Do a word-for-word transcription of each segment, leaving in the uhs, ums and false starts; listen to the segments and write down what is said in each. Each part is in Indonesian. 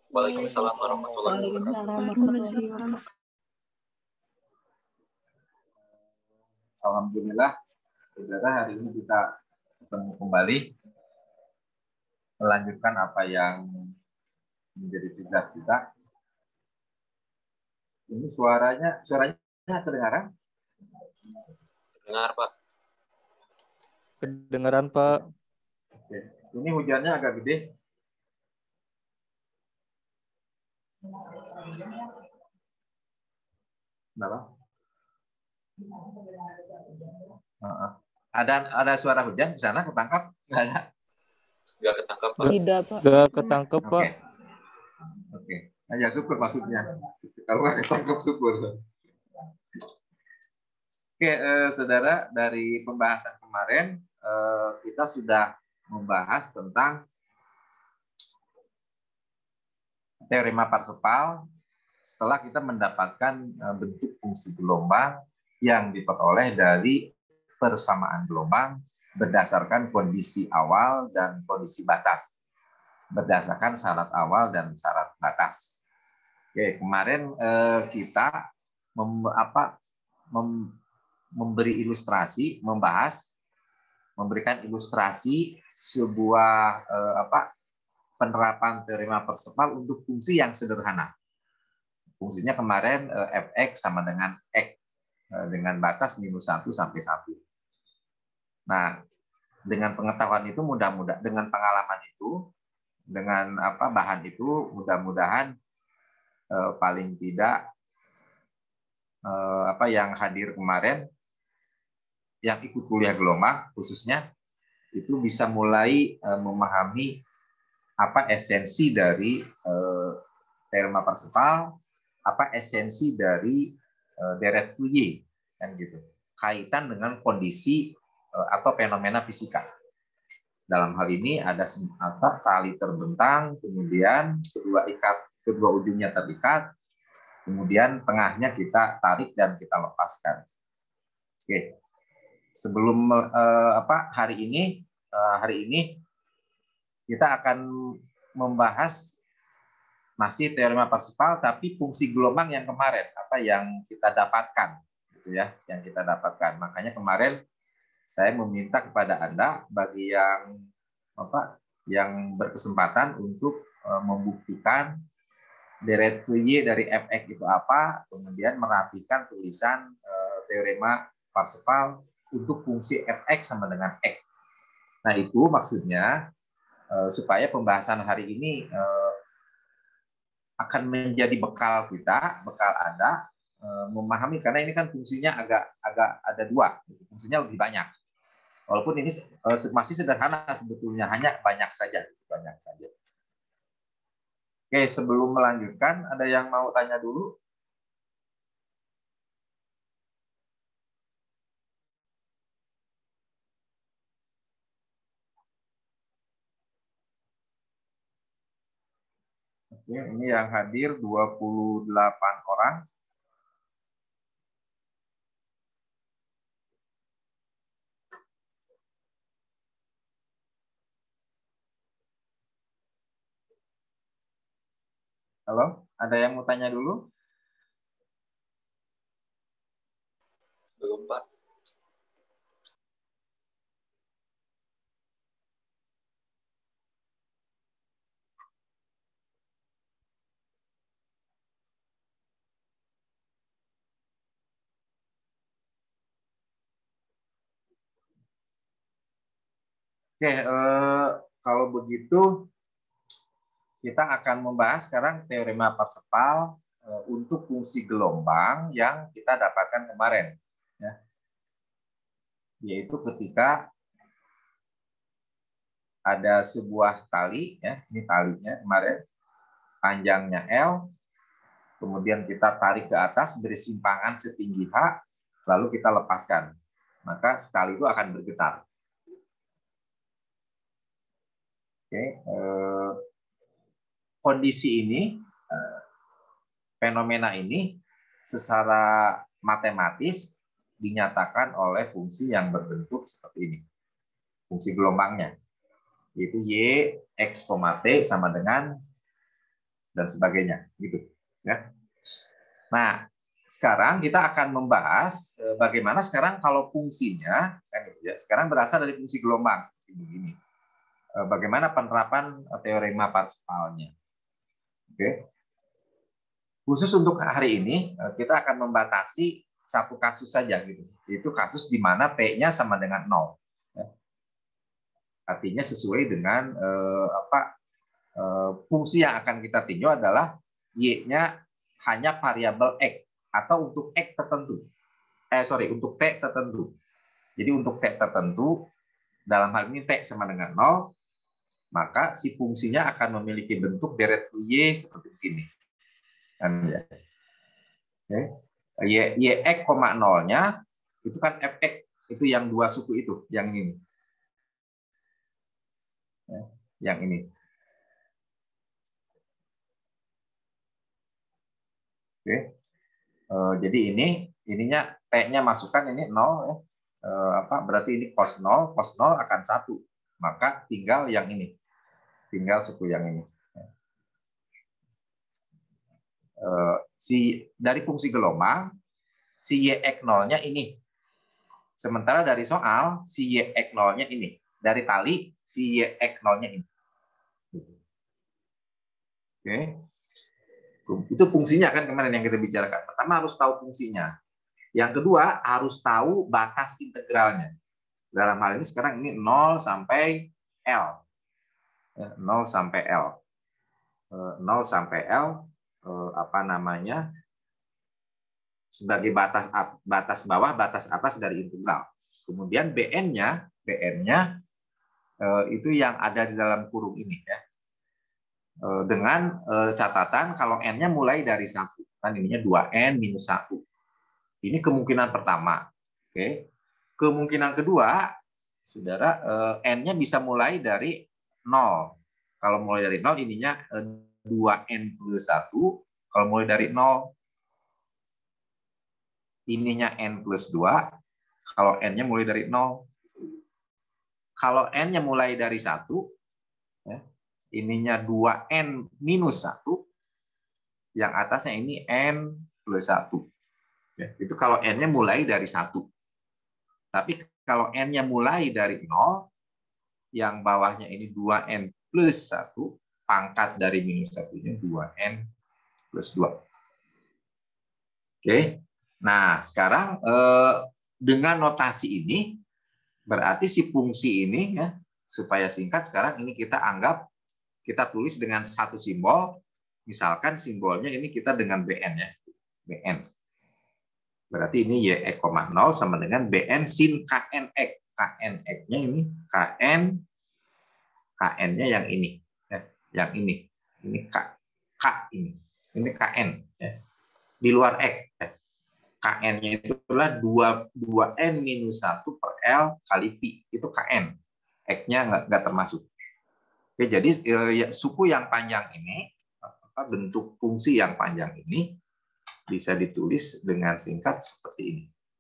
Waalaikumsalam warahmatullahi wabarakatuh. Alhamdulillah, saudara, hari ini kita ketemu kembali melanjutkan apa yang menjadi tugas kita. Ini suaranya, suaranya kedengaran? Dengar, Pak. Kedengaran, Pak. Oke. Ini hujannya agak gede. Kenapa? Uh, ada ada suara hujan di sana, ketangkap? Nggak ada? Nggak ketangkap, Pak. Tidak, Pak. Nggak ketangkap, Pak. Oke. Oke. Nah, ya syukur maksudnya. Kalau nggak ketangkap, syukur. Oke, eh, saudara, dari pembahasan kemarin eh, kita sudah membahas tentang teorema Parseval setelah kita mendapatkan eh, bentuk fungsi gelombang yang diperoleh dari persamaan gelombang berdasarkan kondisi awal dan kondisi batas, berdasarkan syarat awal dan syarat batas. Oke, kemarin eh, kita mem, apa, mem, memberi ilustrasi, membahas, memberikan ilustrasi sebuah eh, apa, penerapan teorema Parseval untuk fungsi yang sederhana. Fungsinya kemarin eh, f(x) sama dengan x eh, dengan batas minus satu sampai satu. Nah, dengan pengetahuan itu mudah-mudahan, dengan pengalaman itu, dengan apa bahan itu, mudah-mudahan eh, paling tidak eh, apa yang hadir kemarin, yang ikut kuliah gelombang khususnya, itu bisa mulai eh, memahami apa esensi dari eh, teorema Parseval, apa esensi dari eh, deret Fourier, kan gitu. Kaitan dengan kondisi eh, atau fenomena fisika. Dalam hal ini ada apa, tali terbentang, kemudian kedua ikat, kedua ujungnya terikat, kemudian tengahnya kita tarik dan kita lepaskan. Oke. Sebelum eh, apa hari ini eh, hari ini kita akan membahas masih teorema Parseval, tapi fungsi gelombang yang kemarin, apa yang kita dapatkan, gitu ya, yang kita dapatkan. Makanya kemarin saya meminta kepada Anda bagi yang apa, yang berkesempatan untuk uh, membuktikan deret Fourier dari f(x) itu apa, kemudian merapikan tulisan uh, teorema Parseval untuk fungsi f(x) sama dengan x. Nah, itu maksudnya uh, supaya pembahasan hari ini uh, akan menjadi bekal kita, bekal Anda uh, memahami, karena ini kan fungsinya agak agak ada dua, fungsinya lebih banyak. Walaupun ini uh, masih sederhana sebetulnya, hanya banyak saja, banyak saja. Oke, sebelum melanjutkan, ada yang mau tanya dulu? Oke, ini yang hadir dua puluh delapan orang. Halo, ada yang mau tanya dulu? Belum, Pak. Oke, eh, kalau begitu kita akan membahas sekarang teorema Parseval eh, untuk fungsi gelombang yang kita dapatkan kemarin, ya. Yaitu ketika ada sebuah tali, ya, ini talinya kemarin, panjangnya L, kemudian kita tarik ke atas bersimpangan setinggi H, lalu kita lepaskan, maka tali itu akan bergetar. Oke, eh, kondisi ini, eh, fenomena ini secara matematis dinyatakan oleh fungsi yang berbentuk seperti ini, fungsi gelombangnya, yaitu y x, t sama dengan dan sebagainya, gitu. Ya. Nah, sekarang kita akan membahas bagaimana sekarang kalau fungsinya, kan, ya, sekarang berasal dari fungsi gelombang seperti begini. Bagaimana penerapan teorema Parsevalnya. Oke. Khusus untuk hari ini kita akan membatasi satu kasus saja, gitu. Itu kasus di mana T-nya sama dengan nol. Ya. Artinya sesuai dengan eh, apa eh, fungsi yang akan kita tinjau adalah Y-nya hanya variabel X atau untuk X tertentu. Eh sorry, untuk T tertentu. Jadi untuk T tertentu, dalam hal ini T sama dengan nol, maka si fungsinya akan memiliki bentuk deret Y seperti ini. Kan, ya. Oke. Y, y X, nolnya itu kan F X, itu yang dua suku itu, yang ini. Ya, yang ini. Oke. Uh, jadi ini, ininya T-nya masukkan ini nol, ya. Uh, apa berarti ini cos nol, cos nol akan satu. Maka tinggal yang ini. Tinggal suku yang ini. Uh, si dari fungsi gelombang, si Y X nolnya ini. Sementara dari soal, si Y X nolnya ini. Dari tali, si Y X nolnya ini. Oke. Itu fungsinya kan kemarin yang kita bicarakan. Pertama harus tahu fungsinya. Yang kedua harus tahu batas integralnya. Dalam hal ini sekarang ini nol sampai L. nol sampai L. nol sampai L apa namanya? Sebagai batas batas bawah, batas atas dari integral. Kemudian B N-nya, B N-nya itu yang ada di dalam kurung ini, ya. Dengan catatan kalau N-nya mulai dari satu. Kan ininya dua N minus satu. Ini kemungkinan pertama. Oke. Kemungkinan kedua, saudara, N-nya bisa mulai dari nol. Kalau mulai dari nol, ininya dua N plus satu. Kalau mulai dari nol, ininya N plus dua. Kalau N-nya mulai dari nol. Kalau N-nya mulai dari satu, ya, ininya dua N minus satu, yang atasnya ini N plus satu. Ya, itu kalau N-nya mulai dari satu. Tapi kalau N-nya mulai dari nol, yang bawahnya ini dua N plus satu, pangkat dari minus satu-nya dua N plus dua. Oke. Nah, sekarang eh, dengan notasi ini, berarti si fungsi ini, ya, supaya singkat, sekarang ini kita anggap, kita tulis dengan satu simbol. Misalkan simbolnya ini kita dengan B N, ya. B N. Berarti ini Y X, nol sama dengan B N sin K N X. K N X-nya ini, K N, K N-nya yang ini. Ya, yang ini. Ini K, K ini. Ini K N. Ya. Di luar X. Ya. K N-nya itu adalah dua N minus satu per L kali Pi. Itu K N. X-nya nggak, nggak termasuk. Oke, jadi ya, suku yang panjang ini, apa, bentuk fungsi yang panjang ini, bisa ditulis dengan singkat seperti ini.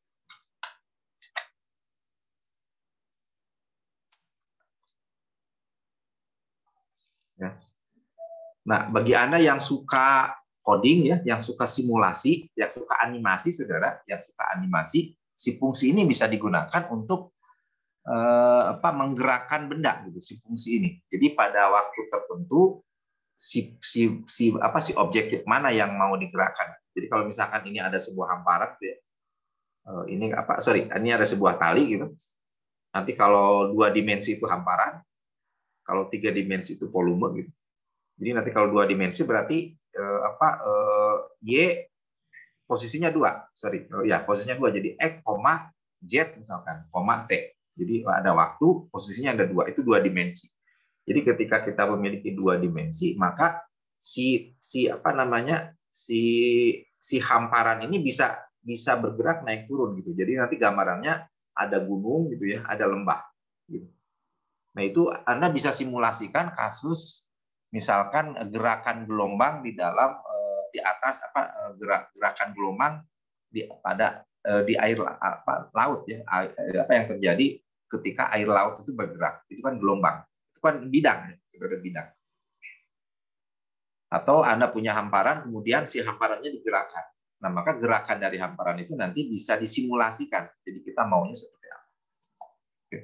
Ya. Nah, bagi Anda yang suka coding, ya, yang suka simulasi, yang suka animasi, saudara, yang suka animasi, si fungsi ini bisa digunakan untuk eh, apa, menggerakkan benda, gitu, si fungsi ini. Jadi pada waktu tertentu, si si si apa si objek mana yang mau digerakkan. Jadi kalau misalkan ini ada sebuah hamparan, ya, ini apa? Sorry, ini ada sebuah tali, gitu. Nanti kalau dua dimensi itu hamparan, kalau tiga dimensi itu volume, gitu. Jadi nanti kalau dua dimensi berarti eh, apa? Eh, Y posisinya dua, sorry, oh, ya posisinya dua. Jadi X, Z misalkan, koma T. Jadi ada waktu, posisinya ada dua, itu dua dimensi. Jadi ketika kita memiliki dua dimensi, maka si si apa namanya si si hamparan ini bisa bisa bergerak naik turun, gitu. Jadi nanti gambarannya ada gunung, gitu, ya, ada lembah, gitu. Nah, itu Anda bisa simulasikan kasus misalkan gerakan gelombang di dalam di atas apa gerak gerakan gelombang di pada di air apa laut, ya, apa yang terjadi ketika air laut itu bergerak, itu kan gelombang, itu kan bidang, ya, saudara, bidang. Atau Anda punya hamparan, kemudian si hamparannya digerakkan. Nah, maka gerakan dari hamparan itu nanti bisa disimulasikan. Jadi kita maunya seperti apa. Oke.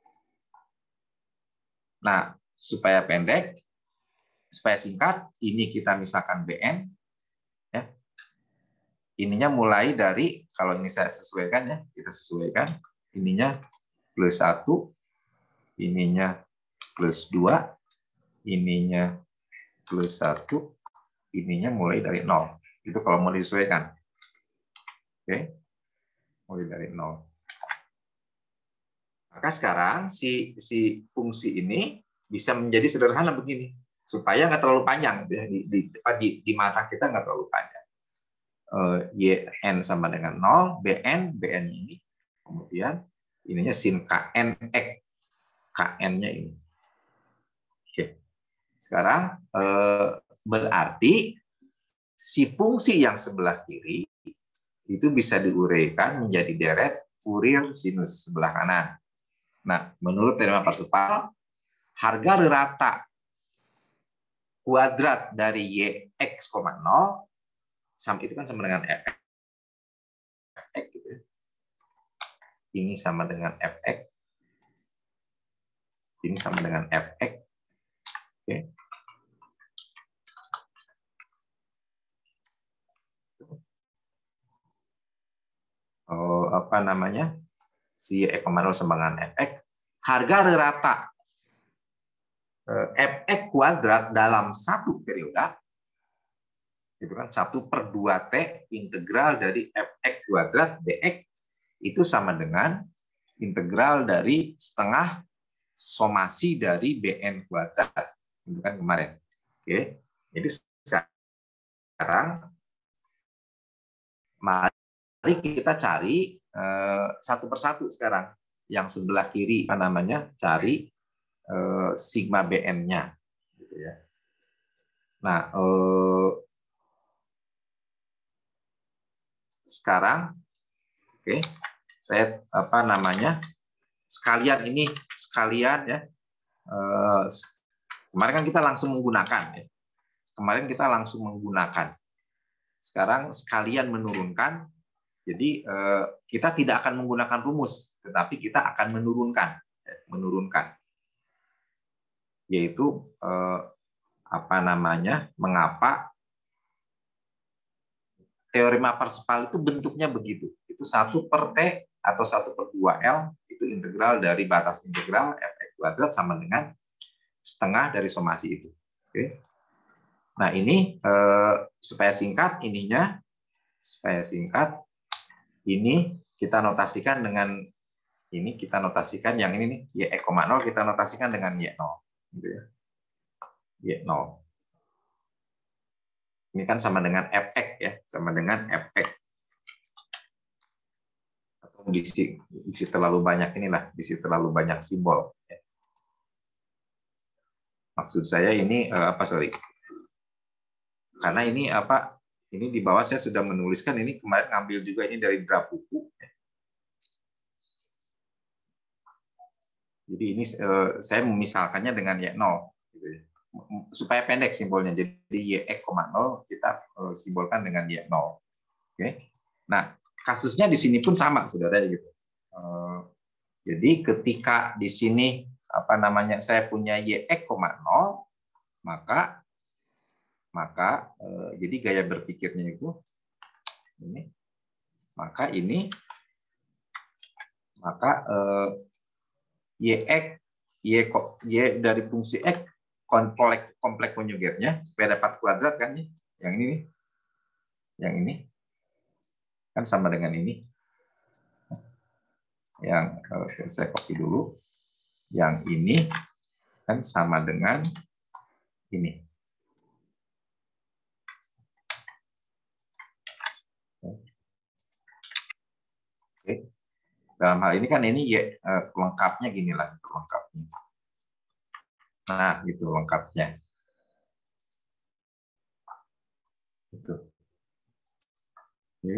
Nah, supaya pendek, supaya singkat, ini kita misalkan B N. Ya. Ininya mulai dari, kalau ini saya sesuaikan ya, kita sesuaikan. Ininya plus satu, ininya plus dua, ininya plus satu, ininya mulai dari nol. Itu kalau mau disesuaikan. Oke, mulai dari nol. Maka sekarang si si fungsi ini bisa menjadi sederhana begini, supaya nggak terlalu panjang di di, di, di mata kita nggak terlalu panjang. Uh, Y N sama dengan nol, B N, B N ini, kemudian ininya sin K N X, K N-nya ini. Oke. Sekarang uh, berarti si fungsi yang sebelah kiri itu bisa diuraikan menjadi deret Fourier sinus sebelah kanan. Nah, menurut teorema Parseval, harga rata kuadrat dari Y X, nol sama itu kan sama dengan F X gitu ya. Ini sama dengan F X. Ini sama dengan F X. Oke. Oh, apa namanya? Si Y X, nol sama dengan F X. Harga rata F X kuadrat dalam satu periode itu kan satu per dua T integral dari F X kuadrat dx itu sama dengan integral dari setengah somasi dari B N kuadrat. Itu kan kemarin. Oke. Jadi sekarang mari kita cari eh, satu persatu sekarang. Yang sebelah kiri apa namanya? Cari eh, sigma B N-nya gitu ya. Nah, eh, sekarang oke, okay, saya apa namanya? Sekalian ini sekalian ya. Eh, kemarin kan kita langsung menggunakan ya. Kemarin kita langsung menggunakan. Sekarang sekalian menurunkan. Jadi eh, kita tidak akan menggunakan rumus, tetapi kita akan menurunkan, ya, menurunkan. Yaitu eh, apa namanya? Mengapa teorema Parseval itu bentuknya begitu? Itu satu per T atau satu per dua L itu integral dari batas integral F X kuadrat sama dengan setengah dari somasi itu. Oke. Nah ini eh, supaya singkat ininya, supaya singkat ini kita notasikan dengan ini kita notasikan yang ini nih Y X, nol kita notasikan dengan Y nol. Gitu ya. Y nol. Ini kan sama dengan F X ya, sama dengan F X. Atau diisi, diisi terlalu banyak inilah, diisi terlalu banyak simbol. Maksud saya ini apa sorry? Karena ini apa? Ini di bawah saya sudah menuliskan ini kemarin ngambil juga ini dari draft buku. Jadi ini saya memisalkannya dengan Y nol. Gitu ya. Supaya pendek simbolnya. Jadi Y X, nol kita simbolkan dengan Y nol. Oke. Nah, kasusnya di sini pun sama, saudara gitu. Jadi ketika di sini apa namanya saya punya Y X, nol, maka maka jadi gaya berpikirnya itu ini, maka ini maka Y X Y, Y dari fungsi X kompleks kompleks konjugatnya supaya dapat kuadrat kan nih. Yang ini nih. Yang ini kan sama dengan ini. Yang eh, saya copy dulu. Yang ini kan sama dengan ini. Oke. Dalam hal ini kan ini ya eh, lengkapnya gini lah, lengkapnya. Nah, gitu lengkapnya. Gitu. Oke.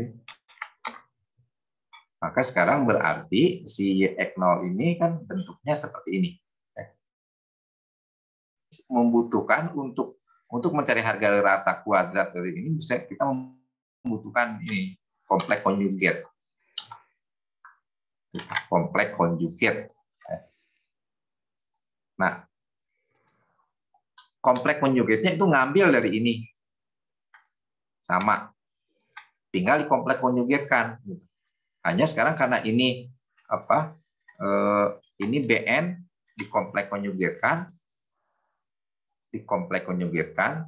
Maka sekarang berarti si Y X nol ini kan bentuknya seperti ini. Membutuhkan untuk Untuk mencari harga rata kuadrat dari ini bisa kita membutuhkan ini kompleks konjugat. Kompleks konjugat. Nah, kompleks konjugatnya itu ngambil dari ini. Sama. Tinggal di kompleks konjugatkan. Hanya sekarang karena ini apa? Eh, ini B N di kompleks konjugatkan. Di kompleks konjugatkan.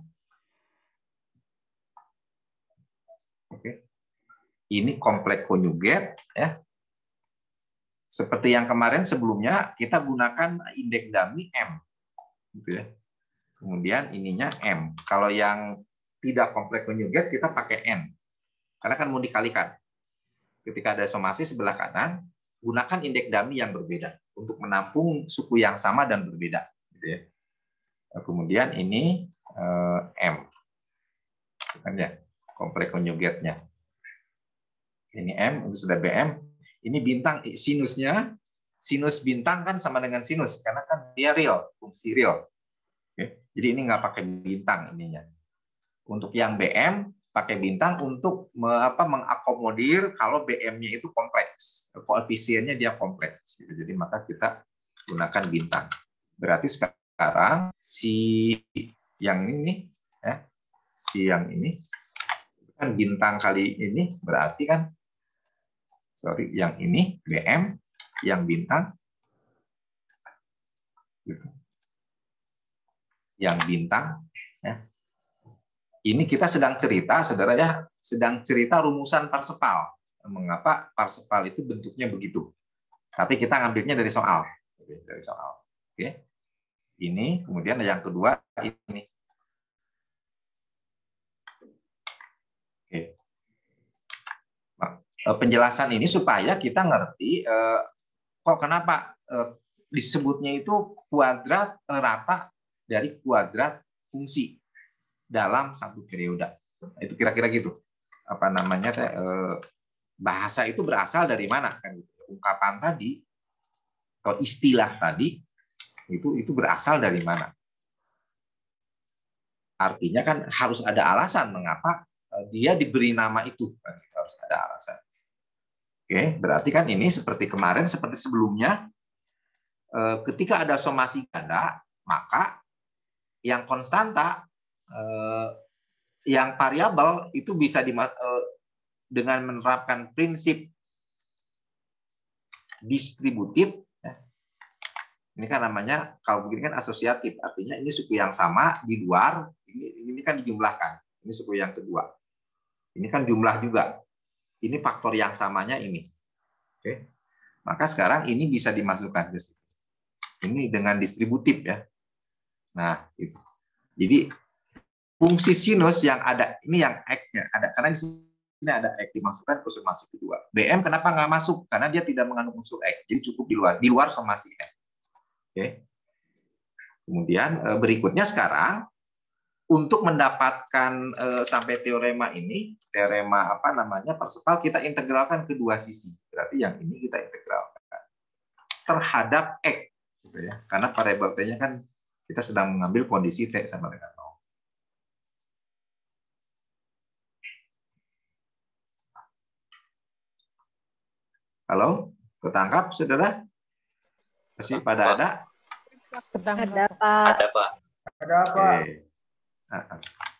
Oke. Ini kompleks konjugat ya. Seperti yang kemarin sebelumnya kita gunakan indeks dummy M gitu ya. Kemudian ininya M. Kalau yang tidak kompleks konjugat kita pakai N. Karena kan mau dikalikan. Ketika ada somasi sebelah kanan, gunakan indeks dummy yang berbeda untuk menampung suku yang sama dan berbeda gitu ya. Kemudian ini eh, M, kan ya, kompleks konjugatnya. Ini M, ini sudah B M. Ini bintang sinusnya, sinus bintang kan sama dengan sinus karena kan dia real, fungsi real. Oke. Jadi ini nggak pakai bintang ininya. Untuk yang B M pakai bintang untuk me, apa, mengakomodir kalau B M-nya itu kompleks, koefisiennya dia kompleks. Gitu. Jadi maka kita gunakan bintang. Berarti sekarang Sekarang si yang ini ya, si yang ini kan bintang kali ini berarti kan sorry yang ini B M yang bintang gitu. Yang bintang ya. Ini kita sedang cerita saudara ya, sedang cerita rumusan Parsifal. Mengapa Parsifal itu bentuknya begitu? Tapi kita ngambilnya dari soal, dari soal. Oke. Ini, kemudian yang kedua ini. Oke. Nah, penjelasan ini supaya kita ngerti eh, kok kenapa eh, disebutnya itu kuadrat rata dari kuadrat fungsi dalam satu periode. Itu kira-kira gitu. Apa namanya eh, bahasa itu berasal dari mana kan? Ungkapan tadi atau istilah tadi itu itu berasal dari mana? Artinya kan harus ada alasan mengapa dia diberi nama itu, kan? Harus ada alasan. Oke, berarti kan ini seperti kemarin, seperti sebelumnya, ketika ada somasi ganda, maka yang konstanta, yang variabel itu bisa di, dengan menerapkan prinsip distributif. Ini kan namanya, kalau begini kan asosiatif, artinya ini suku yang sama di luar, ini, ini kan dijumlahkan, ini suku yang kedua. Ini kan jumlah juga, ini faktor yang samanya ini. Oke, maka sekarang ini bisa dimasukkan ke situ. Ini dengan distributif ya. Nah, itu. Jadi fungsi sinus yang ada, ini yang X-nya ada, karena di sini ada X dimasukkan ke somasi kedua. B M kenapa nggak masuk? Karena dia tidak mengandung unsur X, jadi cukup di luar, di luar somasi X. Oke. Kemudian berikutnya sekarang untuk mendapatkan eh, sampai teorema ini, teorema apa namanya Parsifal, kita integralkan kedua sisi. Berarti yang ini kita integralkan terhadap X, gitu ya. Karena variabel T-nya kan kita sedang mengambil kondisi T sama dengan nol. Halo, ketangkap saudara? Masih pada ada? Ada, Pak. Ada, Pak. Ada apa? Oke.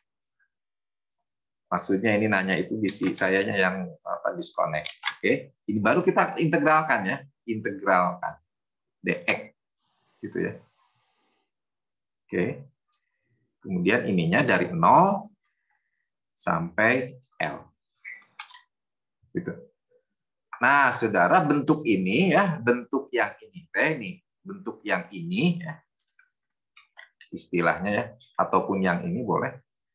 Maksudnya ini nanya itu bisi sayanya yang apa disconnect. Oke. Ini baru kita integralkan ya, integralkan dx gitu ya. Oke. Kemudian ininya dari nol sampai L. Gitu. Nah, saudara, bentuk ini ya, bentuk yang ini teh nih, bentuk yang ini ya. Istilahnya ya, ataupun yang ini boleh.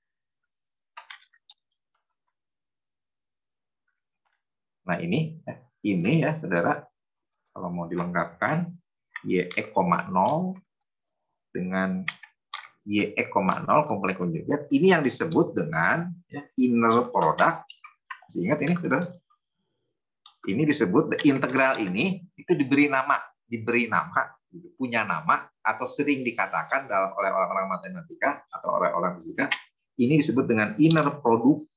Nah, ini ini ya, saudara, kalau mau dilengkapkan Y E, nol dengan Y E, nol kompleks konjugat, ini yang disebut dengan ya, inner product. Masih ingat ini, saudara? Ini disebut integral ini itu diberi nama, diberi nama punya nama atau sering dikatakan dalam oleh orang-orang matematika atau oleh orang fisika, ini disebut dengan inner product.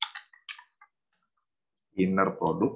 Inner product.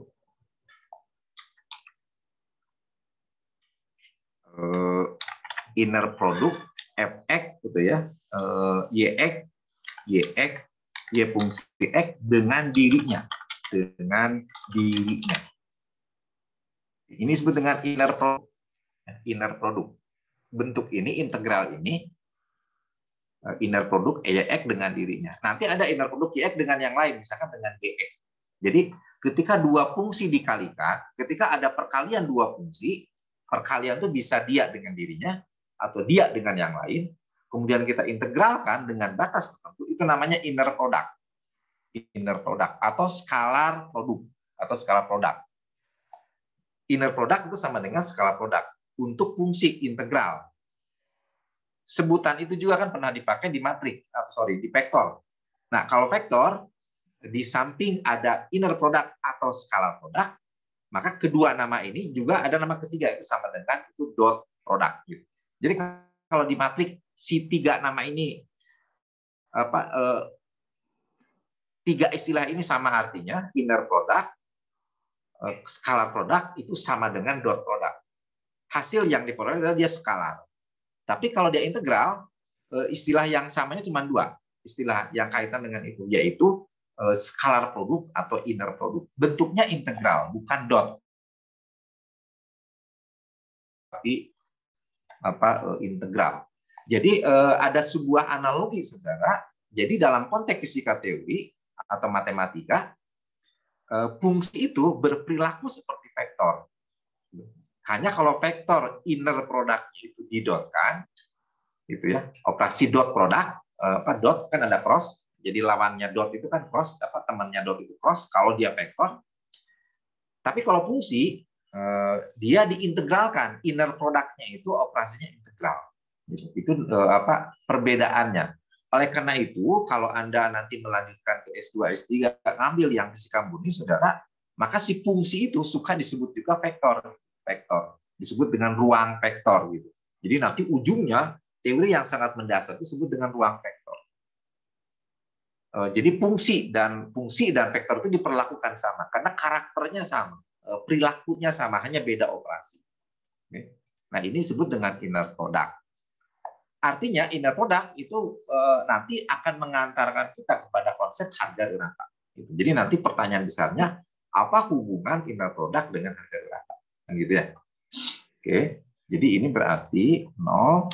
Uh, inner product Fx gitu ya, uh, Yx, Yx, Y fungsi X dengan dirinya, dengan dirinya. Ini disebut dengan inner product. Inner product. Bentuk ini, integral ini, inner product Y X dengan dirinya. Nanti ada inner product Y X dengan yang lain, misalkan dengan G X. Jadi ketika dua fungsi dikalikan, ketika ada perkalian dua fungsi, perkalian itu bisa dia dengan dirinya atau dia dengan yang lain, kemudian kita integralkan dengan batas tertentu, itu namanya inner product. Inner product atau skalar produk atau skalar produk. Inner product itu sama dengan skalar produk untuk fungsi integral. Sebutan itu juga kan pernah dipakai di matrik, atau sorry, di vektor. Nah, kalau vektor, di samping ada inner product atau skalar product, maka kedua nama ini juga ada nama ketiga, itu sama dengan itu dot product. Gitu. Jadi kalau di matrik, si tiga nama ini, apa, eh, tiga istilah ini sama artinya, inner product, eh, skalar product, itu sama dengan dot product. Hasil yang diperoleh adalah dia skalar. Tapi kalau dia integral, istilah yang samanya cuma dua. Istilah yang kaitan dengan itu, yaitu skalar produk atau inner produk. Bentuknya integral, bukan dot. Tapi apa integral. Jadi ada sebuah analogi, saudara. Jadi dalam konteks fisika teori atau matematika, fungsi itu berperilaku seperti vektor. Hanya kalau vektor inner product itu didotkan, gitu ya, operasi dot product, apa dot kan ada cross, jadi lawannya dot itu kan cross, apa temannya dot itu cross kalau dia vektor. Tapi kalau fungsi dia diintegralkan, inner productnya itu operasinya integral. Itu apa perbedaannya. Oleh karena itu, kalau Anda nanti melanjutkan ke S dua S tiga ngambil yang fisika murni, saudara, maka si fungsi itu suka disebut juga vektor. Vektor disebut dengan ruang vektor gitu. Jadi nanti ujungnya teori yang sangat mendasar itu disebut dengan ruang vektor. Jadi fungsi dan fungsi dan vektor itu diperlakukan sama karena karakternya sama, perilakunya sama, hanya beda operasi. Nah ini disebut dengan inner product. Artinya inner product itu nanti akan mengantarkan kita kepada konsep harga rata. Jadi nanti pertanyaan besarnya, apa hubungan inner product dengan harga rata? Gitu ya. Oke, jadi ini berarti nol.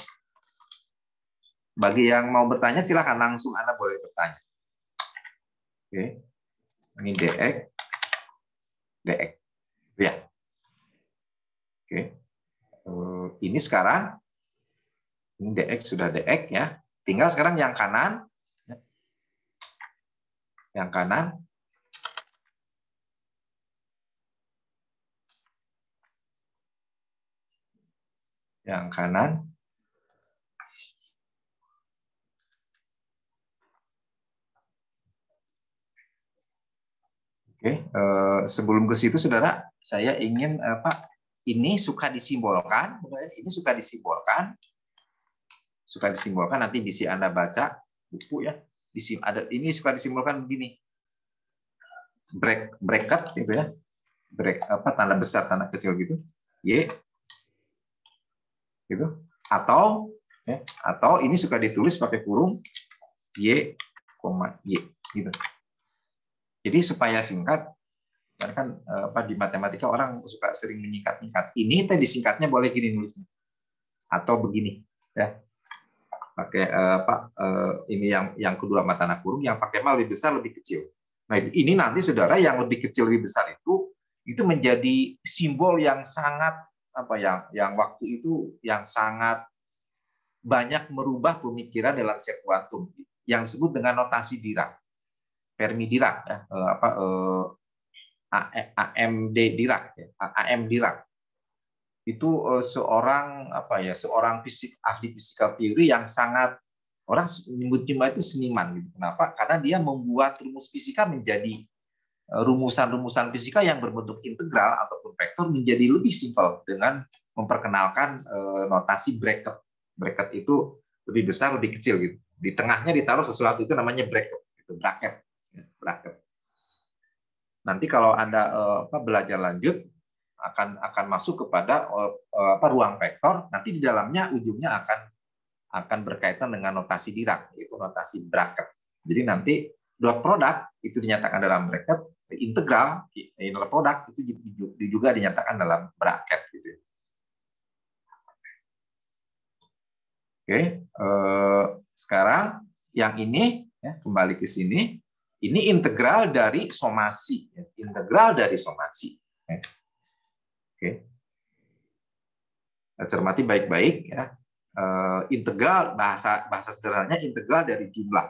Bagi yang mau bertanya silahkan langsung Anda boleh bertanya. Oke, ini dx, dx, ya. Oke, ini sekarang ini dx sudah dx ya. Tinggal sekarang yang kanan, yang kanan. Yang kanan. Oke, eh, sebelum ke situ, saudara, saya ingin apa? Ini suka disimbolkan, ini suka disimbolkan, suka disimbolkan. Nanti bisa Anda baca buku ya. Disim, ada ini suka disimbolkan begini, break, bracket gitu ya, break apa tanda besar tanda kecil gitu, y. Gitu. Atau ya, atau ini suka ditulis pakai kurung y, y gitu. Jadi supaya singkat, karena kan apa di matematika orang suka sering menyingkat-nyingkat. Ini tadi disingkatnya boleh gini nulisnya, atau begini ya. Pakai apa ini yang yang kedua mata tanda kurung, yang pakai mal lebih besar lebih kecil. Nah ini nanti saudara yang lebih kecil lebih besar itu itu menjadi simbol yang sangat apa yang yang waktu itu yang sangat banyak merubah pemikiran dalam cek kuantum yang disebut dengan notasi Dirac, Fermi Dirac ya, apa A M D Dirac ya, A M Dirac itu seorang apa ya seorang fisik ahli fisika teori yang sangat orang menyebutnya itu seniman gitu. Kenapa? Karena dia membuat rumus fisika menjadi rumusan-rumusan fisika yang berbentuk integral ataupun vektor menjadi lebih simpel dengan memperkenalkan eh, notasi bracket. Bracket itu lebih besar, lebih kecil gitu. Di tengahnya ditaruh sesuatu itu namanya bracket, itu bracket, bracket. Nanti kalau Anda eh, apa, belajar lanjut akan akan masuk kepada eh, apa, ruang vektor. Nanti di dalamnya ujungnya akan akan berkaitan dengan notasi Dirac, yaitu notasi bracket. Jadi nanti dot product itu dinyatakan dalam bracket, integral inner product itu juga dinyatakan dalam bracket gitu. Oke, eh, sekarang yang ini ya, kembali ke sini, ini integral dari somasi, ya, integral dari somasi. Ya. Oke, cermati baik-baik ya. Eh, integral bahasa bahasa sederhananya integral dari jumlah.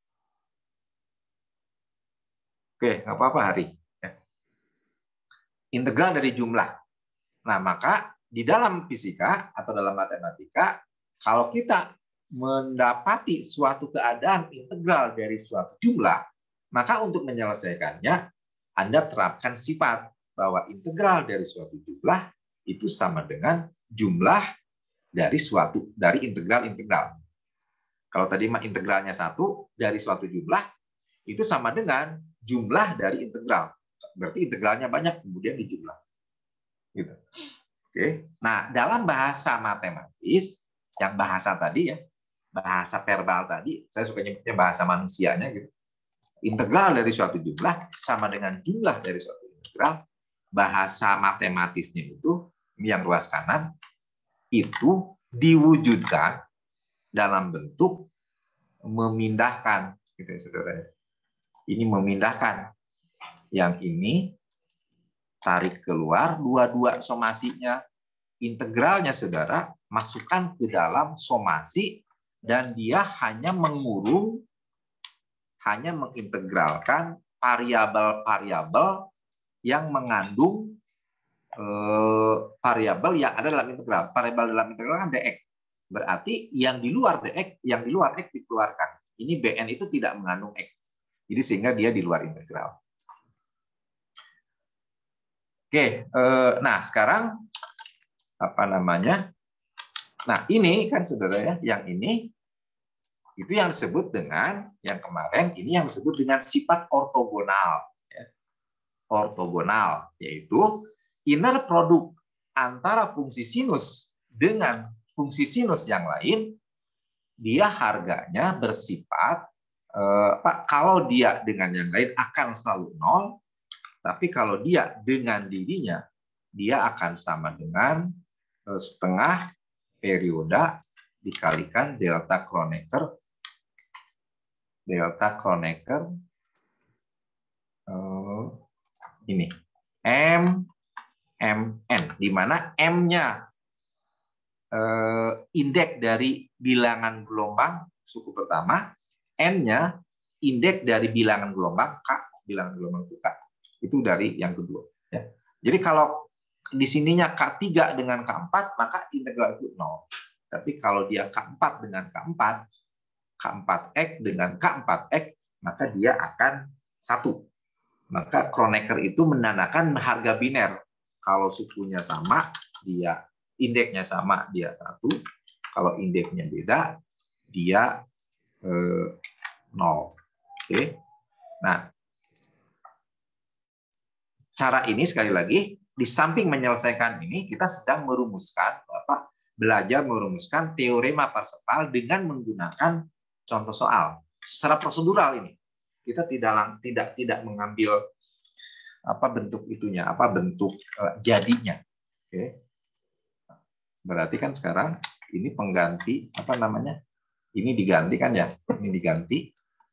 Oke, nggak apa-apa Hari. Ya. Integral dari jumlah. Nah, maka di dalam fisika atau dalam matematika, kalau kita mendapati suatu keadaan integral dari suatu jumlah, maka untuk menyelesaikannya, Anda terapkan sifat bahwa integral dari suatu jumlah itu sama dengan jumlah dari suatu dari integral-integral. Kalau tadi integralnya satu dari suatu jumlah, itu sama dengan jumlah dari integral. Berarti integralnya banyak, kemudian dijumlah. Gitu. Oke. Nah, dalam bahasa matematis, yang bahasa tadi ya, bahasa verbal tadi, saya suka nyebutnya bahasa manusianya gitu. Integral dari suatu jumlah sama dengan jumlah dari suatu integral. Bahasa matematisnya itu, ini yang ruas kanan, itu diwujudkan dalam bentuk memindahkan, gitu ya saudara. Ini memindahkan, yang ini tarik keluar dua-dua somasinya, integralnya saudara masukkan ke dalam somasi dan dia hanya mengurung, hanya mengintegralkan variabel-variabel yang mengandung eh, variabel yang ada dalam integral. Variabel dalam integral kan dx. Berarti yang di luar dx, yang di luar x dikeluarkan. Ini bn itu tidak mengandung x. Jadi sehingga dia di luar integral. Oke, eh, nah sekarang apa namanya? Nah ini kan saudara ya, yang ini itu yang disebut dengan yang kemarin ini yang disebut dengan sifat ortogonal. Ya. Ortogonal yaitu inner produk antara fungsi sinus dengan fungsi sinus yang lain, dia harganya bersifat eh, Pak, kalau dia dengan yang lain akan selalu nol, tapi kalau dia dengan dirinya dia akan sama dengan eh, setengah perioda dikalikan delta Kronecker delta Kronecker eh, ini m mn, di mana m-nya eh, indeks dari bilangan gelombang suku pertama, n-nya indeks dari bilangan gelombang k, bilangan gelombang k itu dari yang kedua. Ya. Jadi kalau di sininya k tiga dengan k empat, maka integral itu nol. Tapi kalau dia k empat dengan k empat, k empat x dengan k empat x, maka dia akan satu. Maka Kronecker itu menandakan harga biner. Kalau sukunya sama, dia indeksnya sama, dia satu. Kalau indeksnya beda, dia eh, nol. Oke. Nah, cara ini sekali lagi, di samping menyelesaikan ini, kita sedang merumuskan, apa, belajar merumuskan teorema Parseval dengan menggunakan contoh soal. Secara prosedural ini, kita tidak tidak tidak mengambil apa bentuk itunya, apa bentuk uh, jadinya. Oke. Berarti kan sekarang ini pengganti apa namanya? Ini diganti kan ya? Ini diganti,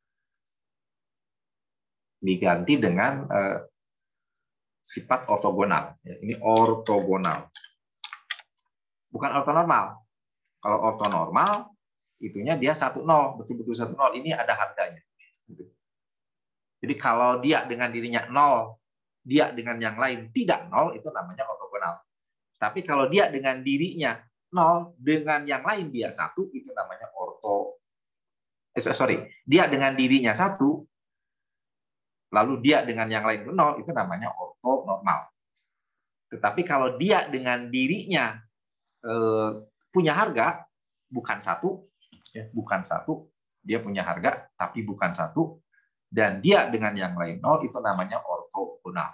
diganti dengan uh, sifat ortogonal. Ini ortogonal, bukan ortonormal. Kalau ortonormal, itunya dia satu nol, betul-betul satu nol. Ini ada harganya. Jadi kalau dia dengan dirinya nol, dia dengan yang lain tidak nol, itu namanya ortogonal. Tapi kalau dia dengan dirinya nol, dengan yang lain dia satu, itu namanya orto. Eh, sorry, dia dengan dirinya satu, lalu dia dengan yang lain nol, itu namanya ortonormal. Tetapi kalau dia dengan dirinya eh, punya harga bukan satu, ya, bukan satu, dia punya harga tapi bukan satu, dan dia dengan yang lain nol, itu namanya ortogonal.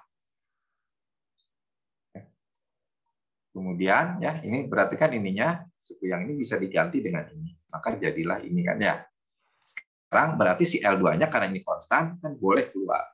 Kemudian ya ini berarti kan ininya suku yang ini bisa diganti dengan ini, maka jadilah ini kan ya. Sekarang berarti si L dua-nya karena ini konstan kan boleh keluar.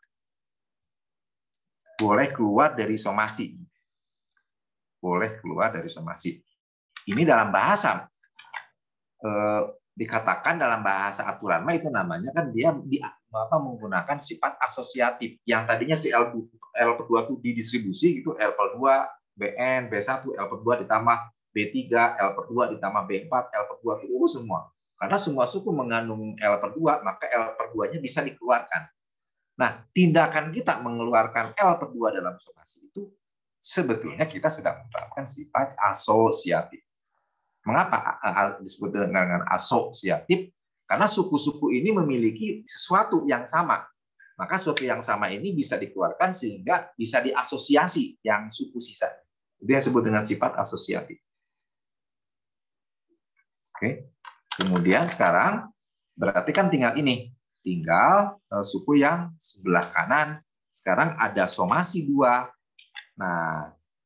Boleh keluar dari somasi. Boleh keluar dari somasi. Ini dalam bahasa eh, dikatakan dalam bahasa aturan mah itu namanya kan dia di, apa, menggunakan sifat asosiatif. Yang tadinya si L dua itu didistribusi gitu, L per dua, B N, B satu, L per dua ditambah B tiga, L per dua ditambah B empat, L per dua itu semua. Karena semua suku mengandung L per dua, maka L per dua-nya bisa dikeluarkan. Nah, tindakan kita mengeluarkan L per dua dalam somasi itu sebetulnya kita sedang menerapkan sifat asosiatif. Mengapa disebut dengan asosiatif? Karena suku-suku ini memiliki sesuatu yang sama. Maka suatu yang sama ini bisa dikeluarkan sehingga bisa diasosiasi yang suku sisa. Itu yang disebut dengan sifat asosiatif. Oke. Kemudian sekarang berarti kan tinggal ini. Tinggal suku yang sebelah kanan. Sekarang ada somasi dua. Nah,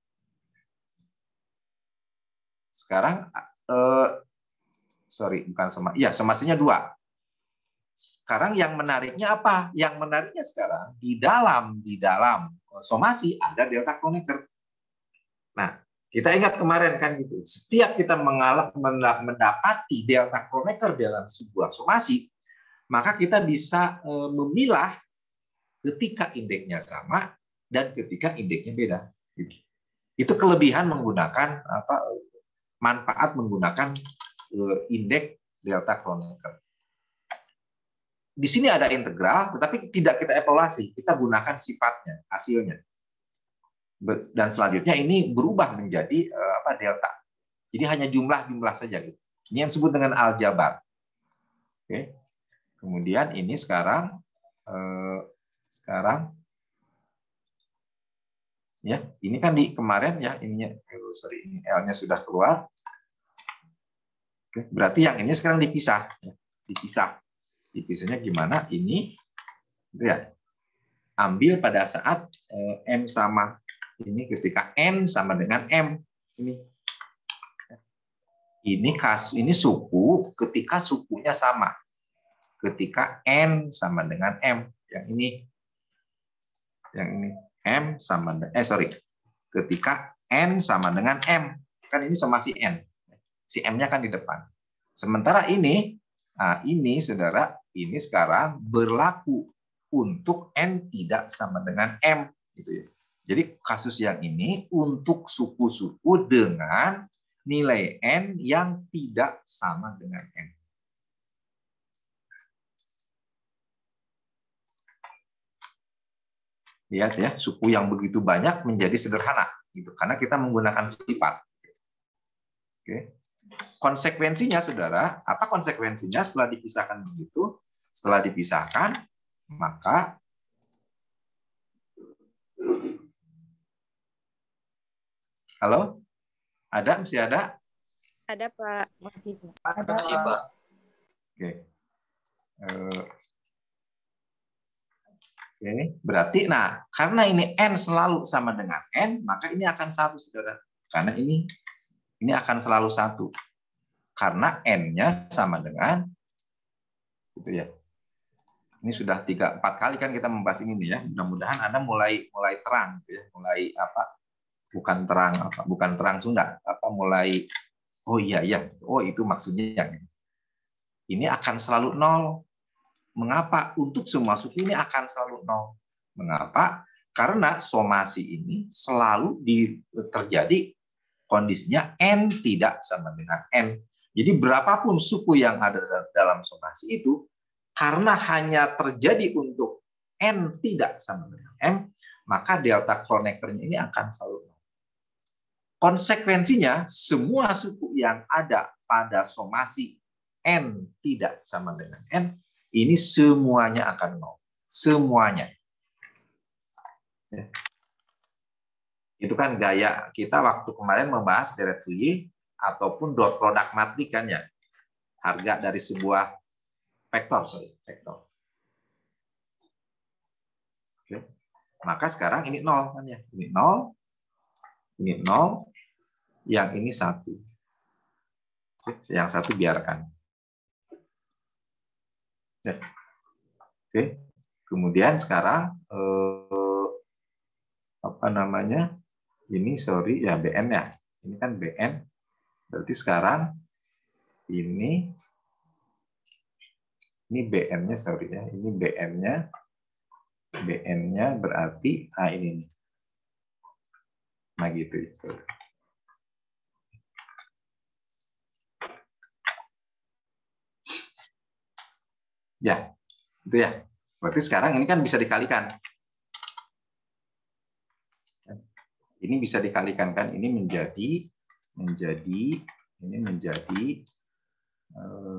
sekarang eh, sorry bukan somasi, ya somasinya dua. Sekarang yang menariknya apa? Yang menariknya sekarang di dalam di dalam somasi ada delta connector. Nah, kita ingat kemarin kan gitu. Setiap kita mengalami mendapati delta connector dalam sebuah somasi, maka kita bisa memilah ketika indeksnya sama dan ketika indeksnya beda. Itu kelebihan menggunakan apa? Manfaat menggunakan indeks delta connector. Di sini ada integral, tetapi tidak kita evaluasi, kita gunakan sifatnya, hasilnya. Dan selanjutnya ini berubah menjadi apa? Delta. Jadi hanya jumlah-jumlah saja. Gitu. Ini yang disebut dengan aljabar. Oke. Kemudian ini sekarang, eh, sekarang, ya ini kan di kemarin ya ininya, sorry ini L-nya sudah keluar. Oke. Berarti yang ini sekarang dipisah, ya. dipisah. Dipisahnya gimana? Ini ya, ambil pada saat eh, M sama ini ketika N sama dengan M. Ini ini kasus ini suku ketika sukunya sama. Ketika N sama dengan M. Yang ini yang ini M sama dengan eh sorry. Ketika N sama dengan M. Kan ini somasi N. Si M-nya kan di depan. Sementara ini nah ini saudara, ini sekarang berlaku untuk N tidak sama dengan M. Gitu ya. Jadi kasus yang ini untuk suku-suku dengan nilai N yang tidak sama dengan M. Lihat ya, suku yang begitu banyak menjadi sederhana. Gitu, karena kita menggunakan sifat. Oke. Konsekuensinya, saudara, apa konsekuensinya setelah dipisahkan begitu? Setelah dipisahkan, maka halo, ada masih ada? Ada Pak. Masih Ada, masih Pak. Oke. Uh, Oke, berarti, nah, karena ini N selalu sama dengan N, maka ini akan satu, saudara. Karena ini ini akan selalu satu. Karena N-nya sama dengan, gitu ya. Ini sudah tiga, empat kali kan kita membahas ini nih ya. Mudah-mudahan Anda mulai mulai terang, gitu ya. Mulai apa? Bukan terang apa? Bukan terang Sunda. Apa? Mulai, oh iya ya, oh itu maksudnya yang ini. Ini akan selalu nol. Mengapa? Untuk semua suku ini akan selalu nol. Mengapa? Karena somasi ini selalu di, terjadi kondisinya N tidak sama dengan M. Jadi berapapun suku yang ada dalam somasi itu, karena hanya terjadi untuk N tidak sama dengan M, maka delta connector-nya ini akan selalu nol. Konsekuensinya, semua suku yang ada pada somasi N tidak sama dengan N, ini semuanya akan nol. Semuanya. Itu kan gaya kita waktu kemarin membahas deret Fourier, ataupun dot product matrix kan ya. Harga dari sebuah vektor, sorry, vektor. Oke. Maka sekarang ini nol kan ya. Ini nol, ini nol, yang ini satu. Yang satu biarkan. Oke. Kemudian sekarang eh, apa namanya? Ini sorry ya B N ya. Ini kan B N. Berarti sekarang ini ini B N-nya sorry ya. Ini B N-nya. B N-nya berarti ah ini nih. Nah gitu itu. Ya, itu ya. Berarti sekarang ini kan bisa dikalikan. Ini bisa dikalikan kan? Ini menjadi menjadi ini menjadi eh,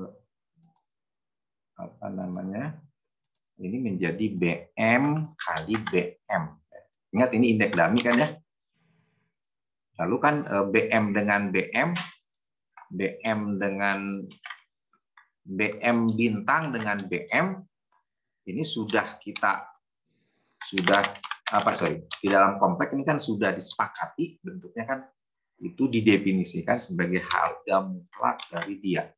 apa namanya? Ini menjadi B M kali B M. Ingat ini indeks dummy kan ya? Lalu kan B M dengan B M, B M dengan B M bintang dengan B M, ini sudah kita sudah apa sorry di dalam kompleks ini kan sudah disepakati bentuknya kan itu didefinisikan sebagai harga mutlak dari dia.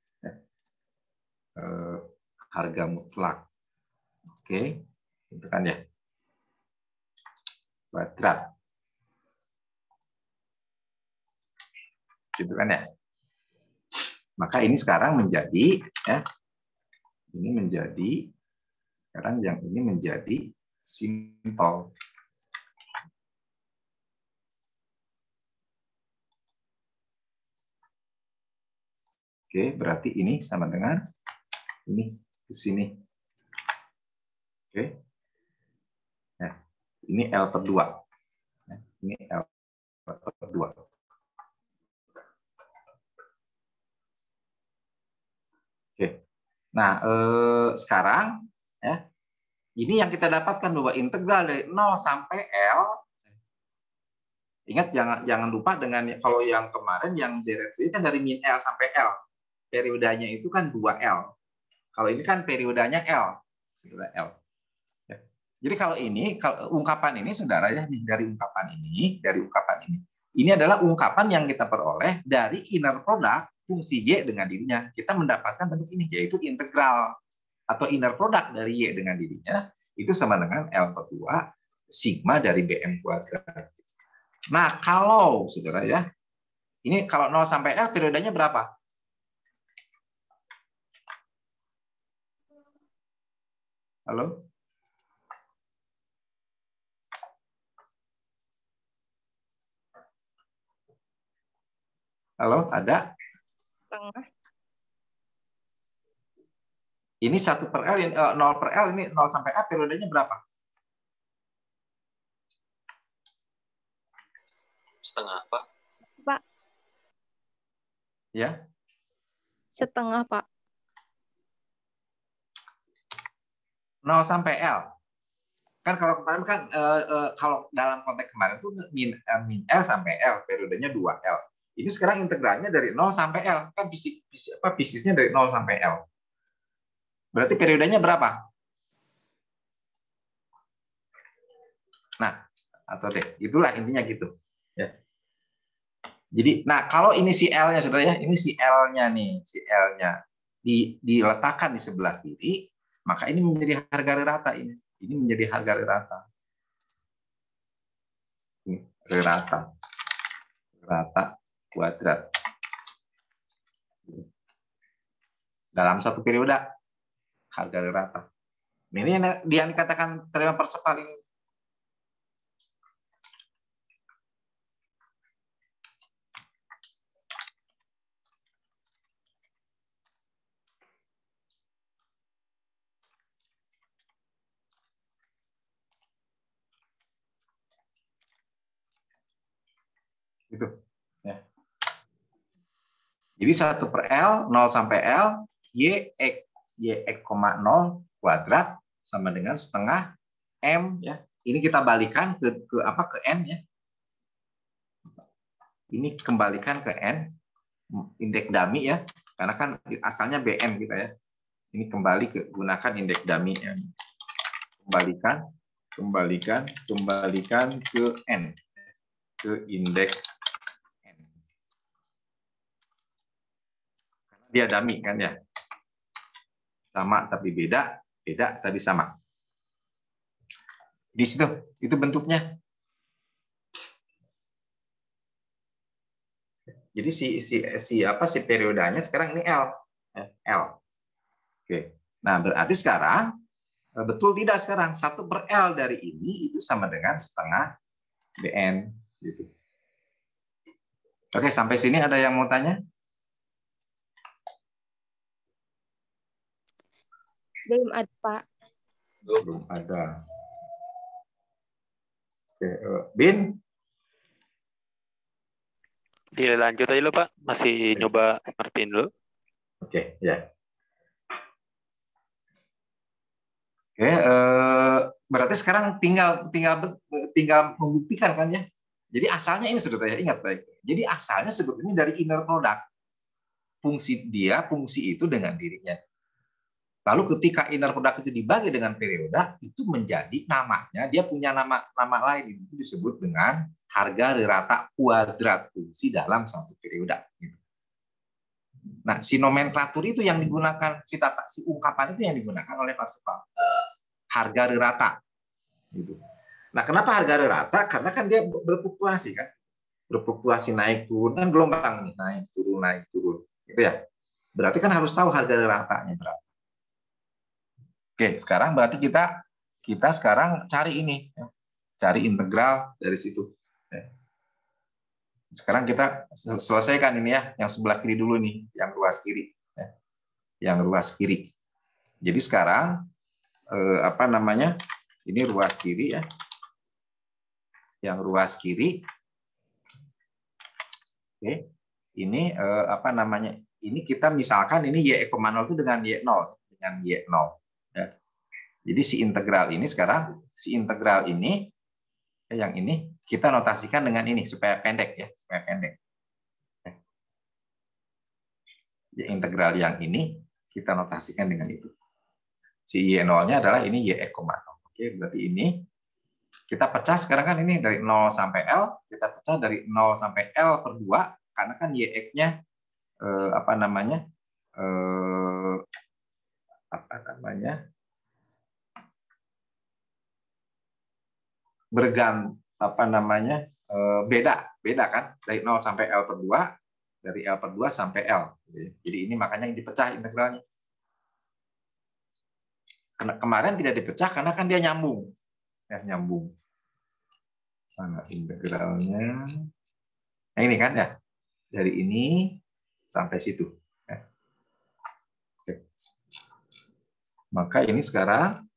Eh, harga mutlak. Oke, itu kan ya. Kuadrat. Gitu kan ya. Maka ini sekarang menjadi ya. Ini menjadi sekarang yang ini menjadi simple. Oke, berarti ini sama dengan ini di sini. Oke. Nah, ini L per dua. Nah, ini L per dua. Oke. Nah, eh, sekarang ya, ini yang kita dapatkan bahwa integral dari nol sampai L. Ingat jangan jangan lupa dengan kalau yang kemarin yang derivatif kan dari min L sampai L. Periodanya itu kan dua L. Kalau ini kan periodanya L. Sudah L. Ya. Jadi kalau ini kalau ungkapan ini saudara ya dari ungkapan ini, dari ungkapan ini. Ini adalah ungkapan yang kita peroleh dari inner product fungsi Y dengan dirinya. Kita mendapatkan bentuk ini yaitu integral atau inner product dari Y dengan dirinya itu sama dengan L per dua sigma dari B M kuadrat. Nah, kalau saudara ya, ini kalau nol sampai L periodenya berapa? Halo? Halo, ada? Setengah. Ini satu per L, nol per L, ini nol sampai L periodenya berapa? Setengah, Pak. Pak. Ya. Setengah, Pak. nol sampai L. Kan kalau kemarin kan eh, eh, kalau dalam konteks kemarin itu min, eh, min L sampai L, periodenya dua L. Ini sekarang integralnya dari nol sampai L. Kan bisnis, bisnis, apa, bisnisnya dari nol sampai L. Berarti periodenya berapa? Nah, atau deh, itulah intinya gitu. Ya. Jadi, nah kalau ini si L-nya saudara ya, ini si L-nya nih, si L-nya di, diletakkan di sebelah kiri, maka ini menjadi harga rata ini. Ini menjadi harga rata. Ini rata. Rata kuadrat. Dalam satu periode harga rata. Ini yang dikatakan terima persepal ini. Gitu. Ya. Jadi satu per L, nol sampai L, Y, X, Y, X, nol kuadrat sama dengan setengah M. Ya. Ini kita balikan ke, ke apa ke N. Ya. Ini kembalikan ke N. indeks dummy ya, karena kan asalnya B N kita ya. Ini kembali ke gunakan indeks dummy ya. Kembalikan, kembalikan, kembalikan ke N, ke indeks N. Karena dia dummy kan ya. Sama tapi beda, beda tapi sama. Di situ, itu bentuknya. Jadi si si si apa si periodanya sekarang ini L. L. Oke. Nah, berarti sekarang betul tidak sekarang satu per L dari ini itu sama dengan setengah B N gitu. Oke, sampai sini ada yang mau tanya? Belum ada, Pak. Belum ada. Oke, Bin? Dilanjut aja lo Pak, masih nyoba ngertiin dulu. Oke, ya. Oke, eh, berarti sekarang tinggal tinggal tinggal membuktikan kan ya. Jadi asalnya ini sebetulnya ingat baik. Jadi asalnya sebetulnya dari inner product. Fungsi dia, fungsi itu dengan dirinya. Lalu ketika inner product itu dibagi dengan perioda, itu menjadi namanya, dia punya nama nama lain, itu disebut dengan harga rata kuadrat fungsi dalam satu perioda. Nah, si nomenklatur itu yang digunakan, si tata, si ungkapan itu yang digunakan oleh Parseval. Harga rata. Gitu. Nah, kenapa harga rata? Karena kan dia berfluktuasi kan, berfluktuasi naik turun kan gelombang nih, naik turun naik turun, gitu ya. Berarti kan harus tahu harga ratanya berapa. Oke, sekarang berarti kita kita sekarang cari ini, ya. Cari integral dari situ. Ya. Sekarang kita selesaikan ini ya, yang sebelah kiri dulu nih, yang ruas kiri, ya. Yang ruas kiri. Jadi sekarang eh, apa namanya? Ini ruas kiri ya, yang ruas kiri. Oke, ini eh, apa namanya? Ini kita misalkan ini y nol itu dengan y nol, dengan y nol. Ya. Jadi si integral ini sekarang si integral ini yang ini kita notasikan dengan ini supaya pendek ya, supaya pendek. Ya, integral yang ini kita notasikan dengan itu. Si y nol-nya adalah ini y nol. Oke, berarti ini kita pecah sekarang kan ini dari nol sampai L, kita pecah dari nol sampai L per dua karena kan y x-nya eh, apa namanya? Eh, apa namanya? bergant apa namanya e, beda beda kan dari nol sampai L per dua, dari L per dua sampai L. Jadi ini makanya yang dipecah integralnya. Karena kemarin tidak dipecah karena kan dia nyambung. Ya, nyambung. Mana integralnya? Nah, ini kan ya. Dari ini sampai situ. Ya. Oke. Maka ini sekarang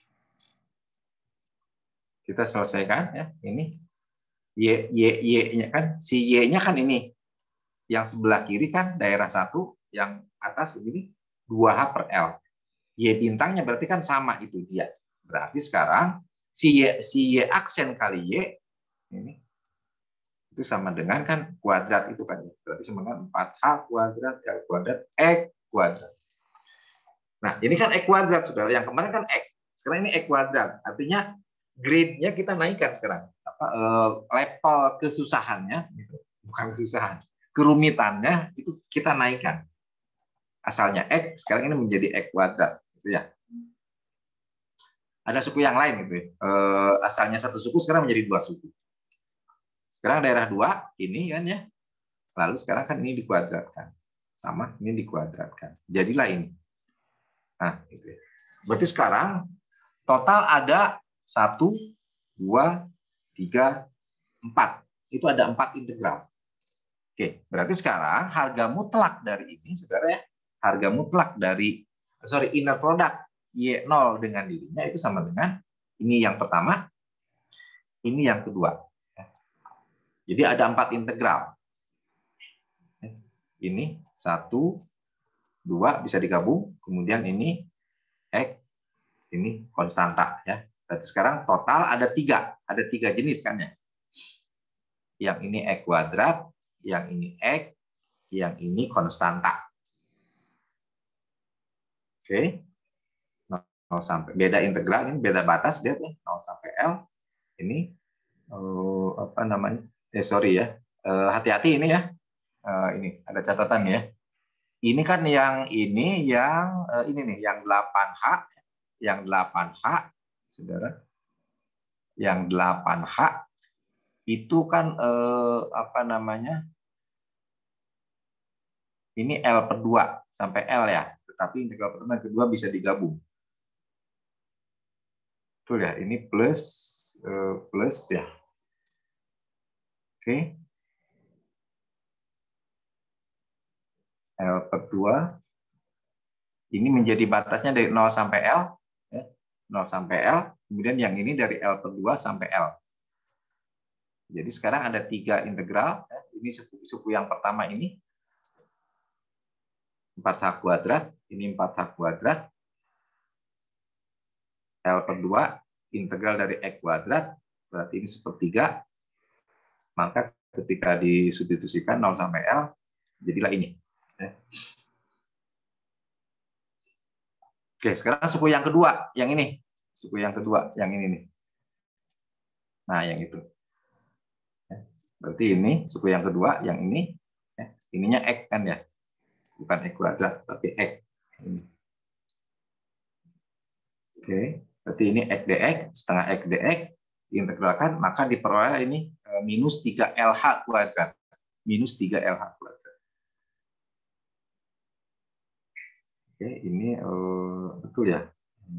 kita selesaikan ya, ini y y y-nya kan si y-nya kan ini yang sebelah kiri kan daerah satu, yang atas begini dua H per L. Y bintangnya berarti kan sama itu dia. Berarti sekarang si y si y aksen kali y ini itu sama dengan kan kuadrat itu kan. Berarti sama dengan empat H kuadrat L kuadrat X kuadrat. Nah, ini kan X kuadrat Saudara. Yang kemarin kan X. Sekarang ini X kuadrat. Artinya grade-nya kita naikkan sekarang. Apa, eh, level kesusahannya, gitu. Bukan kesusahan, kerumitannya itu kita naikkan. Asalnya X, sekarang ini menjadi X kuadrat, gitu ya. Ada suku yang lain, gitu ya. Eh, asalnya satu suku, sekarang menjadi dua suku. Sekarang daerah dua, ini kan ya. Lalu sekarang kan ini dikuadratkan, sama ini dikuadratkan. Jadilah ini. Nah, gitu ya. Berarti sekarang total ada satu, dua, tiga, empat. Itu ada empat integral. Oke, berarti sekarang harga mutlak dari ini, saudara ya, harga mutlak dari, sorry, inner product y nol dengan dirinya itu sama dengan ini yang pertama, ini yang kedua. Jadi ada empat integral. Ini satu, dua bisa digabung, kemudian ini X, ini konstanta ya. Berarti sekarang total ada tiga, ada tiga jenis kan ya. Yang ini X kuadrat, yang ini X, yang ini konstanta. Oke. nol sampai beda integral, ini beda batas, lihat ya, nol sampai L. Ini uh, apa namanya? Eh sorry ya. Hati-hati uh, ini ya. Uh, ini ada catatan ya. Ini kan yang ini yang uh, ini nih yang delapan H, yang delapan H, Saudara. Yang delapan H itu kan uh, apa namanya? Ini L per dua sampai L ya. Tetapi integral pertama dan kedua bisa digabung. Betul ya, ini plus uh, plus ya. Oke. L per dua. Ini menjadi batasnya dari nol sampai L. Ya. nol sampai L. Kemudian yang ini dari L per dua sampai L. Jadi sekarang ada tiga integral. Ya. Ini suku, suku yang pertama ini. empat H kuadrat. Ini empat H kuadrat. L per dua. Integral dari X kuadrat. Berarti ini sepertiga. Maka ketika disubstitusikan nol sampai L. Jadilah ini. Ya. Oke, sekarang suku yang kedua, yang ini. Suku yang kedua, yang ini nih. Nah, yang itu. Berarti ini suku yang kedua, yang ini. Ininya X kan ya. Bukan X kuadrat, tapi X. Ini. Oke, berarti ini X dx, setengah X dx. Diintegralkan, maka diperoleh ini minus tiga L H kuadrat. Minus tiga L H kuadrat. Oke, ini uh, betul ya.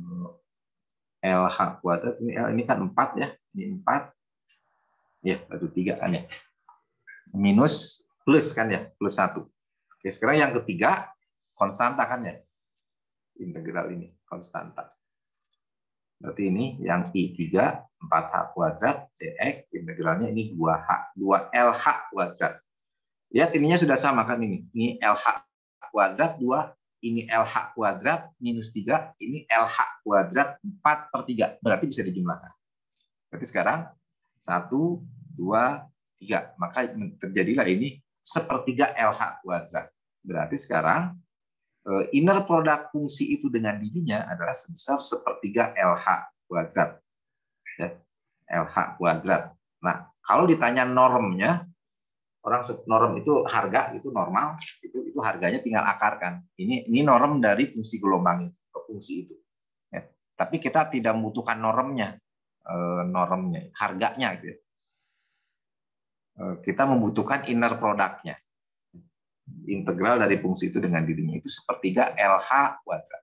L H kuadrat ini L ini kan empat ya. Ini empat. Ya, baru tiga kan ya. Minus plus kan ya, plus satu. Oke, sekarang yang ketiga konstanta kan ya. Integral ini konstanta. Berarti ini yang I tiga empat H kuadrat dx integralnya ini dua H, dua L H kuadrat. Lihat ininya sudah sama kan ini. Ini L H kuadrat dua, ini L H kuadrat minus tiga, ini L H kuadrat empat per tiga. Berarti bisa dijumlahkan. Berarti sekarang satu, dua, tiga. Maka terjadilah ini sepertiga L H kuadrat. Berarti sekarang inner product fungsi itu dengan dirinya adalah sebesar sepertiga L H kuadrat. Ya, L H kuadrat. Nah, kalau ditanya normnya, orang norm itu harga itu normal, itu itu harganya tinggal akarkan. Ini ini norm dari fungsi gelombang itu ke fungsi itu. Ya. Tapi kita tidak membutuhkan normnya, e, normnya, harganya gitu. Ya. E, kita membutuhkan inner produknya. Integral dari fungsi itu dengan dirinya itu sepertiga L H kuadrat.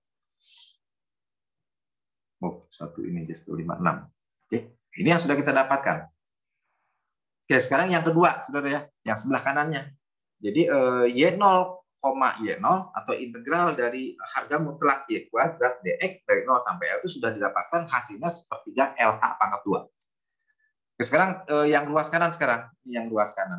Oh, satu ini just lima puluh enam. Oke, ini yang sudah kita dapatkan. Oke, sekarang yang kedua, saudara ya, yang sebelah kanannya. Jadi eh, Y nol, Y nol atau integral dari harga mutlak Y kuadrat dx dari nol sampai L itu sudah didapatkan hasilnya sepertiga L H pangkat dua. Oke, sekarang eh, yang ruas kanan sekarang, yang ruas kanan.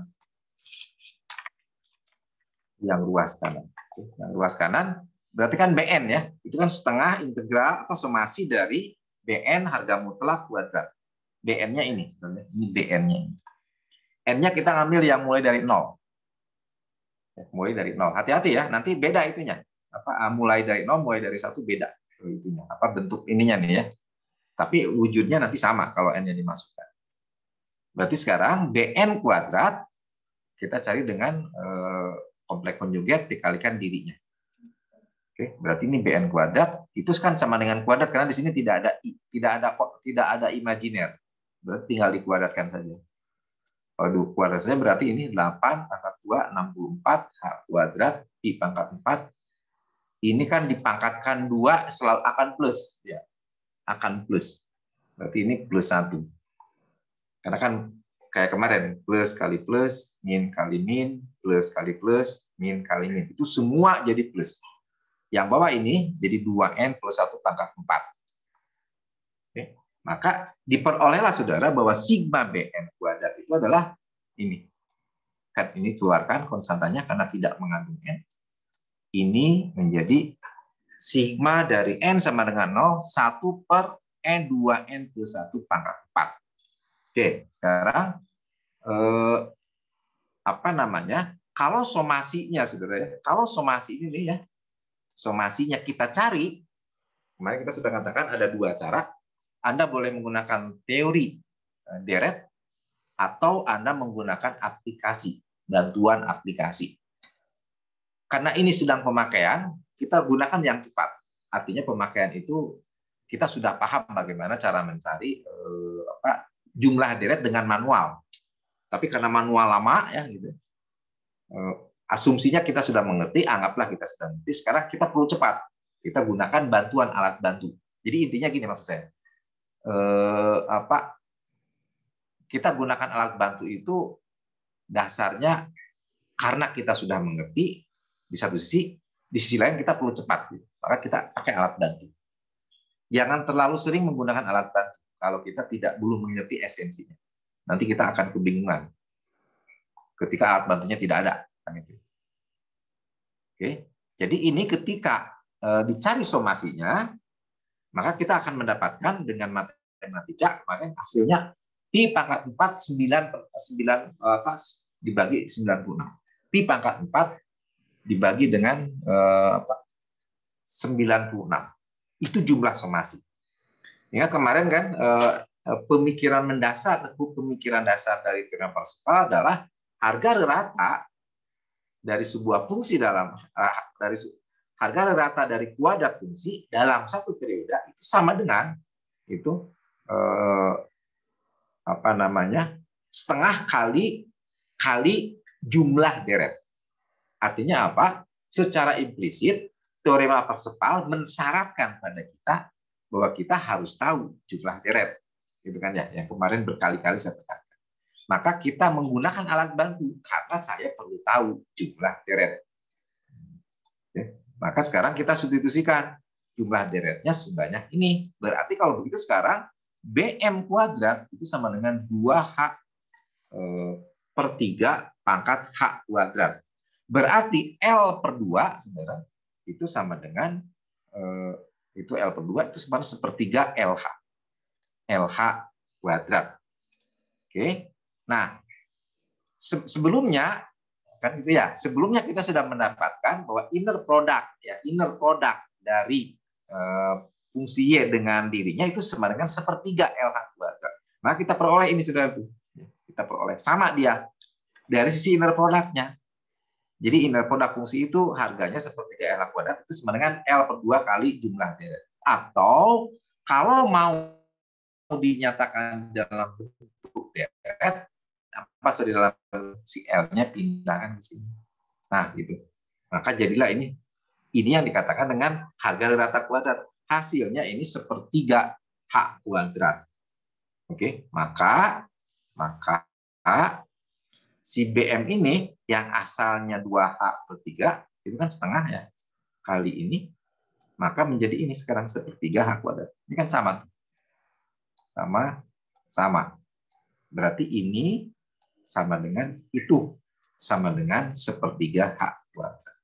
Yang ruas kanan. Oke, yang ruas kanan berarti kan B N ya. Itu kan setengah integral apa somasi dari B N harga mutlak kuadrat. B N-nya ini sebenarnya, ini B N-nya ini. N-nya kita ngambil yang mulai dari nol. Mulai dari nol. Hati-hati ya, nanti beda itunya. Apa mulai dari nol, mulai dari satu beda itunya. Apa bentuk ininya nih ya. Tapi wujudnya nanti sama kalau N-nya dimasukkan. Berarti sekarang B N kuadrat kita cari dengan eh, kompleks konjugat dikalikan dirinya. Oke, berarti ini B N kuadrat itu kan sama dengan kuadrat karena di sini tidak ada tidak ada tidak ada imajiner. Berarti tinggal dikuadratkan saja. Kalau kuadrat saja berarti ini delapan pangkat dua, enam puluh empat, H kuadrat, I pangkat empat. Ini kan dipangkatkan dua selalu akan plus. Ya, akan plus. Berarti ini plus satu. Karena kan kayak kemarin, plus kali plus, min kali min, plus kali plus, min kali min. Itu semua jadi plus. Yang bawah ini jadi dua N plus satu pangkat empat. Oke. Maka diperolehlah saudara bahwa sigma B N kuadrat itu adalah ini. Kan ini keluarkan konstantanya karena tidak mengandung N. Ini menjadi sigma dari N sama dengan nol, satu per N dua N plus satu pangkat empat. Oke, sekarang eh, apa namanya? kalau somasinya, saudara ya, kalau somasi ini nih ya, somasinya kita cari, kemarin kita sudah katakan ada dua cara. Anda boleh menggunakan teori deret atau Anda menggunakan aplikasi, bantuan aplikasi. Karena ini sedang pemakaian, kita gunakan yang cepat. Artinya pemakaian itu kita sudah paham bagaimana cara mencari eh, apa, jumlah deret dengan manual. Tapi karena manual lama ya gitu. Eh, asumsinya kita sudah mengerti, anggaplah kita sudah mengerti. Sekarang kita perlu cepat. Kita gunakan bantuan alat bantu. Jadi intinya gini maksud saya. Eh, apa? Kita gunakan alat bantu itu dasarnya karena kita sudah mengerti di satu sisi, di sisi lain kita perlu cepat. Gitu. Maka kita pakai alat bantu. Jangan terlalu sering menggunakan alat bantu kalau kita tidak belum mengerti esensinya. Nanti kita akan kebingungan ketika alat bantunya tidak ada. Oke, jadi ini ketika e, dicari somasinya, maka kita akan mendapatkan dengan matematika, maka hasilnya pi pangkat empat sembilan sembilan apa dibagi sembilan puluh enam. Pi pangkat empat dibagi dengan e, apa, sembilan puluh enam. Itu jumlah somasi. Ingat kemarin kan e, pemikiran mendasar, pemikiran dasar dari teorema Parseval adalah harga rata dari sebuah fungsi dalam dari harga rata dari kuadrat fungsi dalam satu periode itu sama dengan itu eh, apa namanya setengah kali kali jumlah deret. Artinya apa? Secara implisit teorema Parseval mensyaratkan pada kita bahwa kita harus tahu jumlah deret, gitu kan ya? Yang kemarin berkali-kali saya tekankan. Maka kita menggunakan alat bantu karena saya perlu tahu jumlah deret. Oke. Maka sekarang kita substitusikan jumlah deretnya sebanyak ini. Berarti kalau begitu sekarang B M kuadrat itu sama dengan dua H per tiga pangkat H kuadrat. Berarti L per dua, saudara, itu sama dengan itu L per dua itu sama sepertiga L H. L H kuadrat. Oke. Nah, sebelumnya kan gitu ya. Sebelumnya kita sudah mendapatkan bahwa inner product ya, inner product dari uh, fungsi y dengan dirinya itu sama dengan sepertiga L H kuadrat. Maka kita peroleh ini sudah kita peroleh sama dia dari sisi inner product-nya. Jadi inner product fungsi itu harganya sepertiga L H kuadrat itu sama dengan L per dua kali jumlah deret. Atau kalau mau dinyatakan dalam bentuk deret, apa di dalam si L-nya pindahkan ke sini. Nah, gitu. Maka jadilah ini ini yang dikatakan dengan harga rata kuadrat. Hasilnya ini sepertiga H kuadrat. Oke, maka maka si B M ini yang asalnya dua H per tiga itu kan setengah ya. Kali ini maka menjadi ini sekarang sepertiga H kuadrat. Ini kan sama. Sama sama. Berarti ini sama dengan itu, sama dengan sepertiga H kuadrat.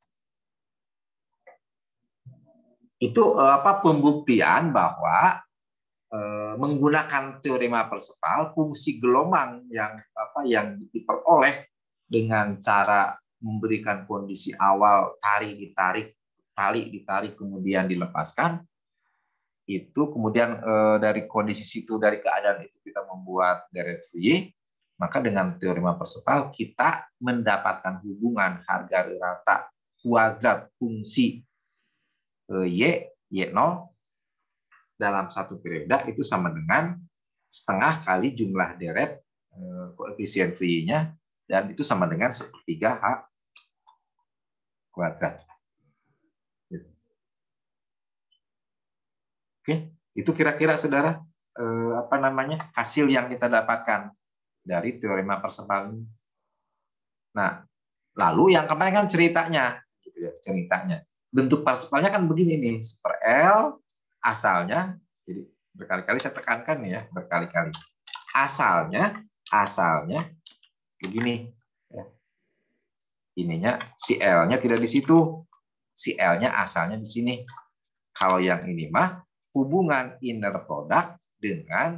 Itu apa pembuktian bahwa eh, menggunakan teorema Parseval, fungsi gelombang yang apa yang diperoleh dengan cara memberikan kondisi awal tarik ditarik, tali ditarik kemudian dilepaskan, itu kemudian eh, dari kondisi situ dari keadaan itu kita membuat deret Fourier. Maka dengan teorema Parseval kita mendapatkan hubungan harga rata kuadrat fungsi y y nol dalam satu periode itu sama dengan setengah kali jumlah deret koefisien Fourier-nya dan itu sama dengan sepertiga H kuadrat. Oke, itu kira-kira saudara apa namanya hasil yang kita dapatkan dari teorema Parseval ini. Nah, lalu yang kemarin kan ceritanya, gitu ya, ceritanya. Bentuk Parsevalnya kan begini nih, per L asalnya, jadi berkali-kali saya tekankan nih ya, berkali-kali. Asalnya, asalnya begini. Ya. Ininya si L-nya tidak di situ, si L-nya asalnya di sini. Kalau yang ini mah hubungan inner product dengan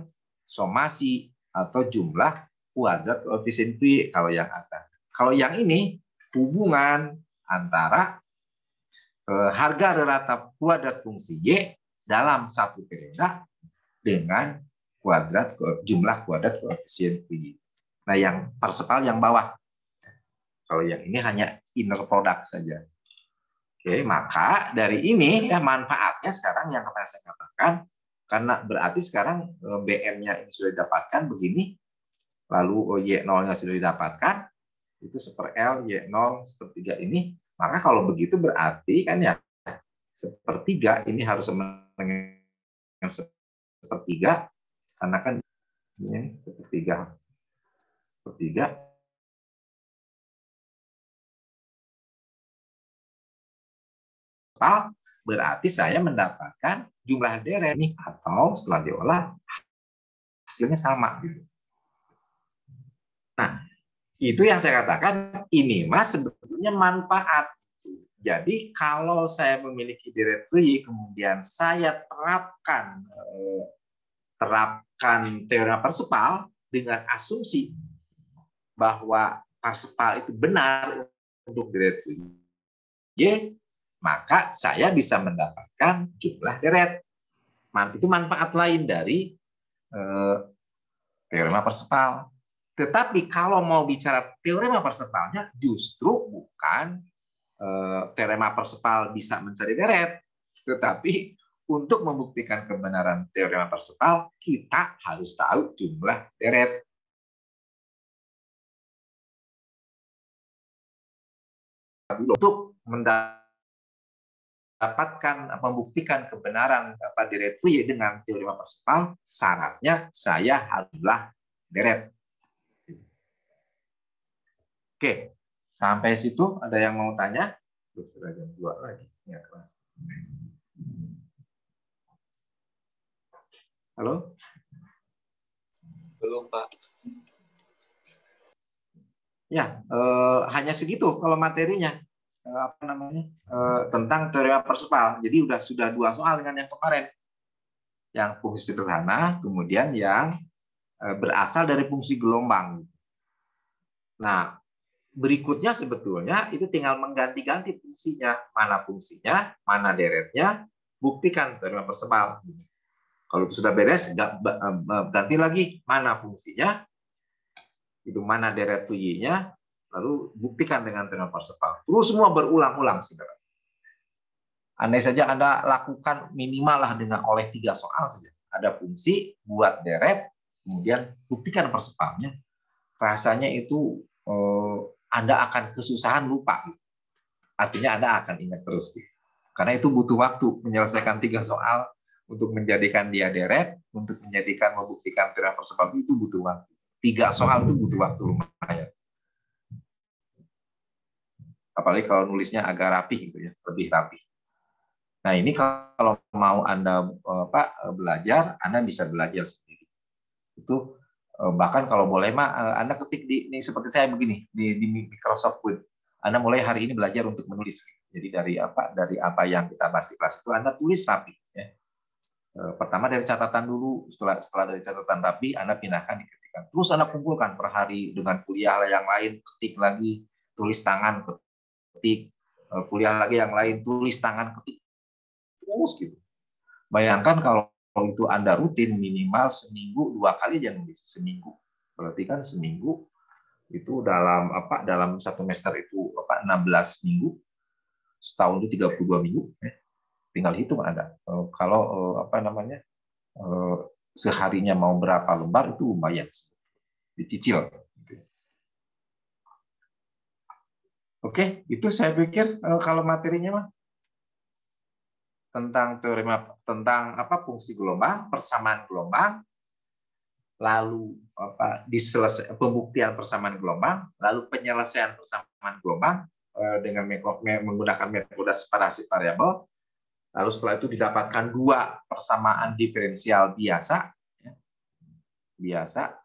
somasi atau jumlah kuadrat koefisien Fourier kalau yang atas. Kalau yang ini hubungan antara eh, harga rata kuadrat fungsi Y dalam satu teorema dengan kuadrat jumlah kuadrat koefisien Y. Nah, yang Parseval yang bawah. Kalau yang ini hanya inner product saja. Oke, maka dari ini ya manfaatnya sekarang yang akan saya katakan, karena berarti sekarang B M-nya ini sudah didapatkan begini, lalu Y nol-nya sudah didapatkan, itu seper L, Y nol, sepertiga ini, maka kalau begitu berarti kan ya sepertiga ini harus sama dengan sepertiga, karena kan ini sepertiga, sepertiga, berarti saya mendapatkan jumlah deret ini, atau setelah diolah hasilnya sama gitu. Nah, itu yang saya katakan ini mas sebetulnya manfaat. Jadi kalau saya memiliki deret Y kemudian saya terapkan eh, terapkan teorema Parseval dengan asumsi bahwa Parseval itu benar untuk deret Y, maka saya bisa mendapatkan jumlah deret. Itu manfaat lain dari eh, teorema Parseval. Tetapi kalau mau bicara teorema Parsevalnya, justru bukan eh, teorema Parseval bisa mencari deret, tetapi untuk membuktikan kebenaran teorema Parseval, kita harus tahu jumlah deret. Untuk mendapatkan membuktikan kebenaran apa deret Y dengan teorema Parseval, syaratnya saya haruslah deret. Oke, sampai situ ada yang mau tanya? Sudah jam dua lagi. Ya, kelas. Halo? Belum, Pak. Ya, eh, hanya segitu kalau materinya. Eh, apa namanya? Eh, tentang teorema Parseval. Jadi udah sudah dua soal dengan yang kemarin. Yang fungsi sederhana, kemudian yang eh, berasal dari fungsi gelombang. Nah, berikutnya sebetulnya itu tinggal mengganti-ganti fungsinya. Mana fungsinya, mana deretnya, buktikan teorema Parseval. Kalau itu sudah beres, ganti lagi mana fungsinya, itu mana deret Y-nya, lalu buktikan dengan teorema Parseval. Terus semua berulang-ulang, saudara. Andai saja Anda lakukan minimal lah dengan oleh tiga soal saja. Ada fungsi, buat deret, kemudian buktikan Parsevalnya. Rasanya itu eh, Anda akan kesusahan lupa. Artinya Anda akan ingat terus. Karena itu butuh waktu menyelesaikan tiga soal untuk menjadikan dia deret, untuk menjadikan membuktikan teorema Parseval itu butuh waktu. Tiga soal itu butuh waktu lumayan. Apalagi kalau nulisnya agak rapi gitu ya, lebih rapi. Nah, ini kalau mau Anda apa, belajar, Anda bisa belajar sendiri. Itu bahkan kalau boleh mah Anda ketik di ini seperti saya begini di, di Microsoft Word. Anda mulai hari ini belajar untuk menulis. Jadi dari apa dari apa yang kita bahas di kelas itu Anda tulis rapi. Ya. Pertama dari catatan dulu, setelah setelah dari catatan rapi Anda pindahkan diketikkan. Terus Anda kumpulkan per hari dengan kuliah yang lain, ketik lagi, tulis tangan, ketik, kuliah lagi yang lain, tulis tangan, ketik. Terus gitu. Bayangkan kalau itu Anda rutin minimal seminggu dua kali aja nulis seminggu. Berarti kan seminggu itu dalam apa dalam satu semester itu apa enam belas minggu. Setahun itu tiga puluh dua minggu ya. Tinggal hitung Anda. Kalau apa namanya? Seharinya mau berapa lembar itu lumayan. Dicicil. Oke, itu saya pikir kalau materinya mah tentang teorema tentang apa fungsi gelombang, persamaan gelombang, lalu apa diselesai pembuktian persamaan gelombang, lalu penyelesaian persamaan gelombang eh, dengan menggunakan metode separasi variabel, lalu setelah itu didapatkan dua persamaan diferensial biasa, ya, biasa.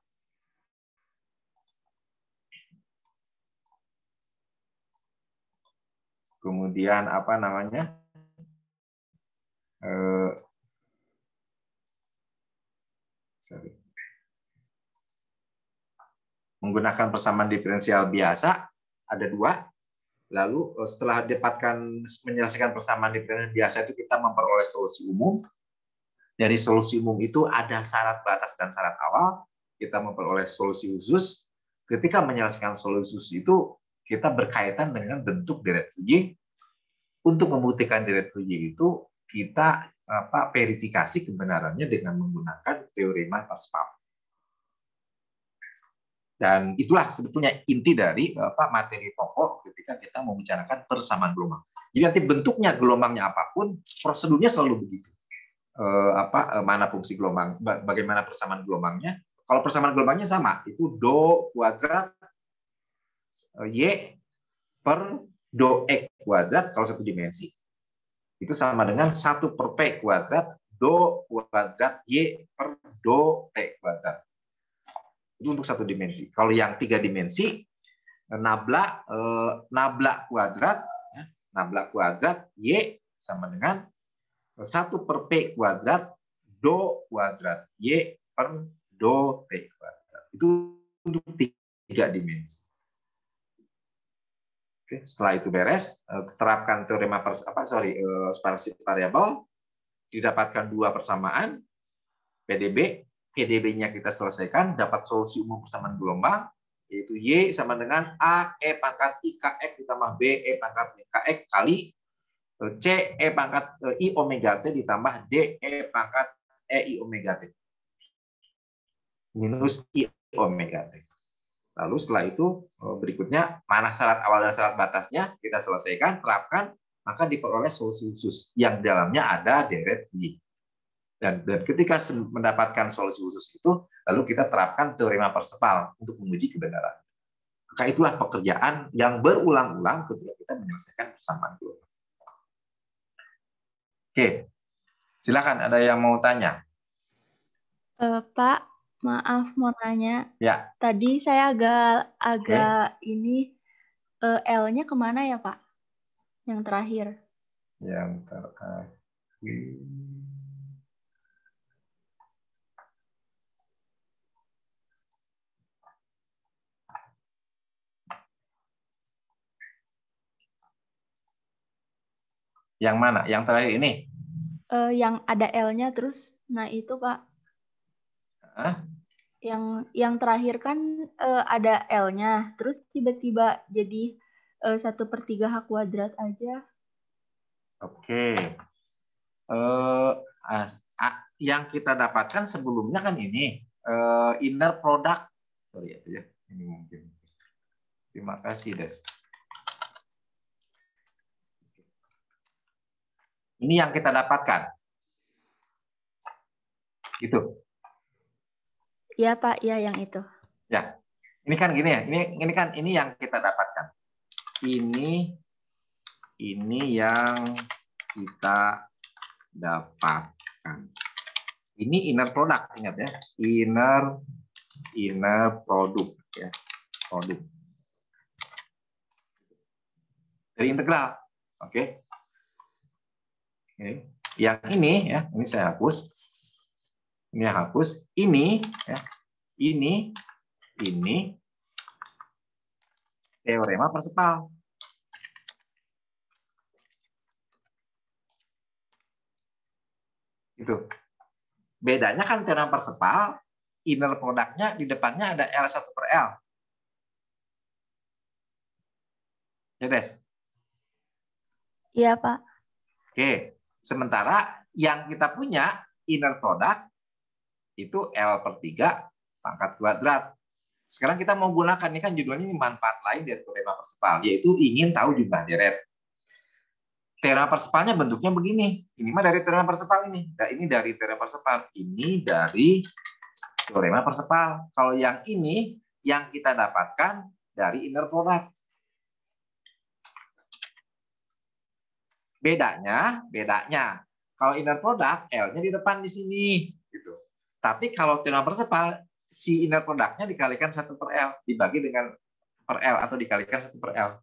Kemudian apa namanya? Eh, sorry. Menggunakan persamaan diferensial biasa ada dua, Lalu setelah dapatkan menyelesaikan persamaan diferensial biasa itu kita memperoleh solusi umum. Dari solusi umum itu ada syarat batas dan syarat awal. Kita memperoleh solusi khusus. Ketika menyelesaikan solusi khusus itu kita berkaitan dengan bentuk deret Fourier. Untuk membuktikan deret Fourier itu kita apa, verifikasi kebenarannya dengan menggunakan teorema Parseval. Dan itulah sebetulnya inti dari apa, materi pokok ketika kita membicarakan persamaan gelombang. Jadi nanti bentuknya gelombangnya apapun, prosedurnya selalu begitu. Eh, apa, eh, mana fungsi gelombang, bagaimana persamaan gelombangnya. Kalau persamaan gelombangnya sama, itu do kuadrat y per do x kuadrat kalau satu dimensi. Itu sama dengan satu per p kuadrat do kuadrat y per do t kuadrat. Itu untuk satu dimensi. Kalau yang tiga dimensi, nabla eh, nabla kuadrat, ya, nabla kuadrat y sama dengan satu per p kuadrat do kuadrat y per do t kuadrat. Itu untuk tiga dimensi. Oke, setelah itu beres, terapkan teorema pers apa sorry sparsif variabel, didapatkan dua persamaan P D B. P D B-nya kita selesaikan, dapat solusi umum persamaan gelombang, yaitu Y sama dengan A E pangkat I K X ditambah B E pangkat K X kali C E pangkat I omega T ditambah D E pangkat E I omega T minus I omega T. Lalu setelah itu berikutnya mana syarat awal dan syarat batasnya kita selesaikan, terapkan, maka diperoleh solusi khusus yang dalamnya ada deret Fourier. Dan, dan ketika mendapatkan solusi khusus itu, lalu kita terapkan teorema Parseval untuk menguji kebenaran. Maka itulah pekerjaan yang berulang-ulang ketika kita menyelesaikan persamaan gelombang. Oke, silakan ada yang mau tanya. Uh, Pak, maaf mau nanya. Ya. Tadi saya agak agak okay. ini uh, L-nya kemana ya Pak? Yang terakhir. Yang terakhir. Yang mana? Yang terakhir ini? Uh, yang ada L-nya terus, nah itu Pak. Hah? Yang yang terakhir kan uh, ada L-nya, terus tiba-tiba jadi uh, satu per tiga H kuadrat aja. Oke. Uh, uh, uh, yang kita dapatkan sebelumnya kan ini uh, inner product. Sorry ya, ini mungkin. Terima kasih Des. Ini yang kita dapatkan. Gitu. Iya Pak, iya yang itu. Ya. Ini kan gini ya. Ini ini kan ini yang kita dapatkan. Ini ini yang kita dapatkan. Ini inner product, ingat ya. Inner inner product ya. Produk. Dari integral. Oke. Oke. Yang ini ya, ini saya hapus. Ini yang hapus. Ini ya. Ini ini teorema Parseval. Itu. Bedanya kan teorema Parseval, inner produknya di depannya ada L satu per L. Ya, Des? Iya, Pak. Oke. Sementara yang kita punya inner product itu L per tiga pangkat kuadrat. Sekarang kita mau gunakan, ini kan judulnya ini manfaat lain dari teorema Parseval, yaitu ingin tahu jumlah deret. Teorema Parsevalnya bentuknya begini. Ini mah dari teorema Parseval ini. Nah, ini dari teorema Parseval. Ini dari teorema Parseval. Kalau yang ini yang kita dapatkan dari inner product. Bedanya, bedanya. Kalau inner product, L-nya di depan di sini, gitu. Tapi kalau teorema Parseval, si inner produknya dikalikan satu per L, dibagi dengan per L atau dikalikan satu per L.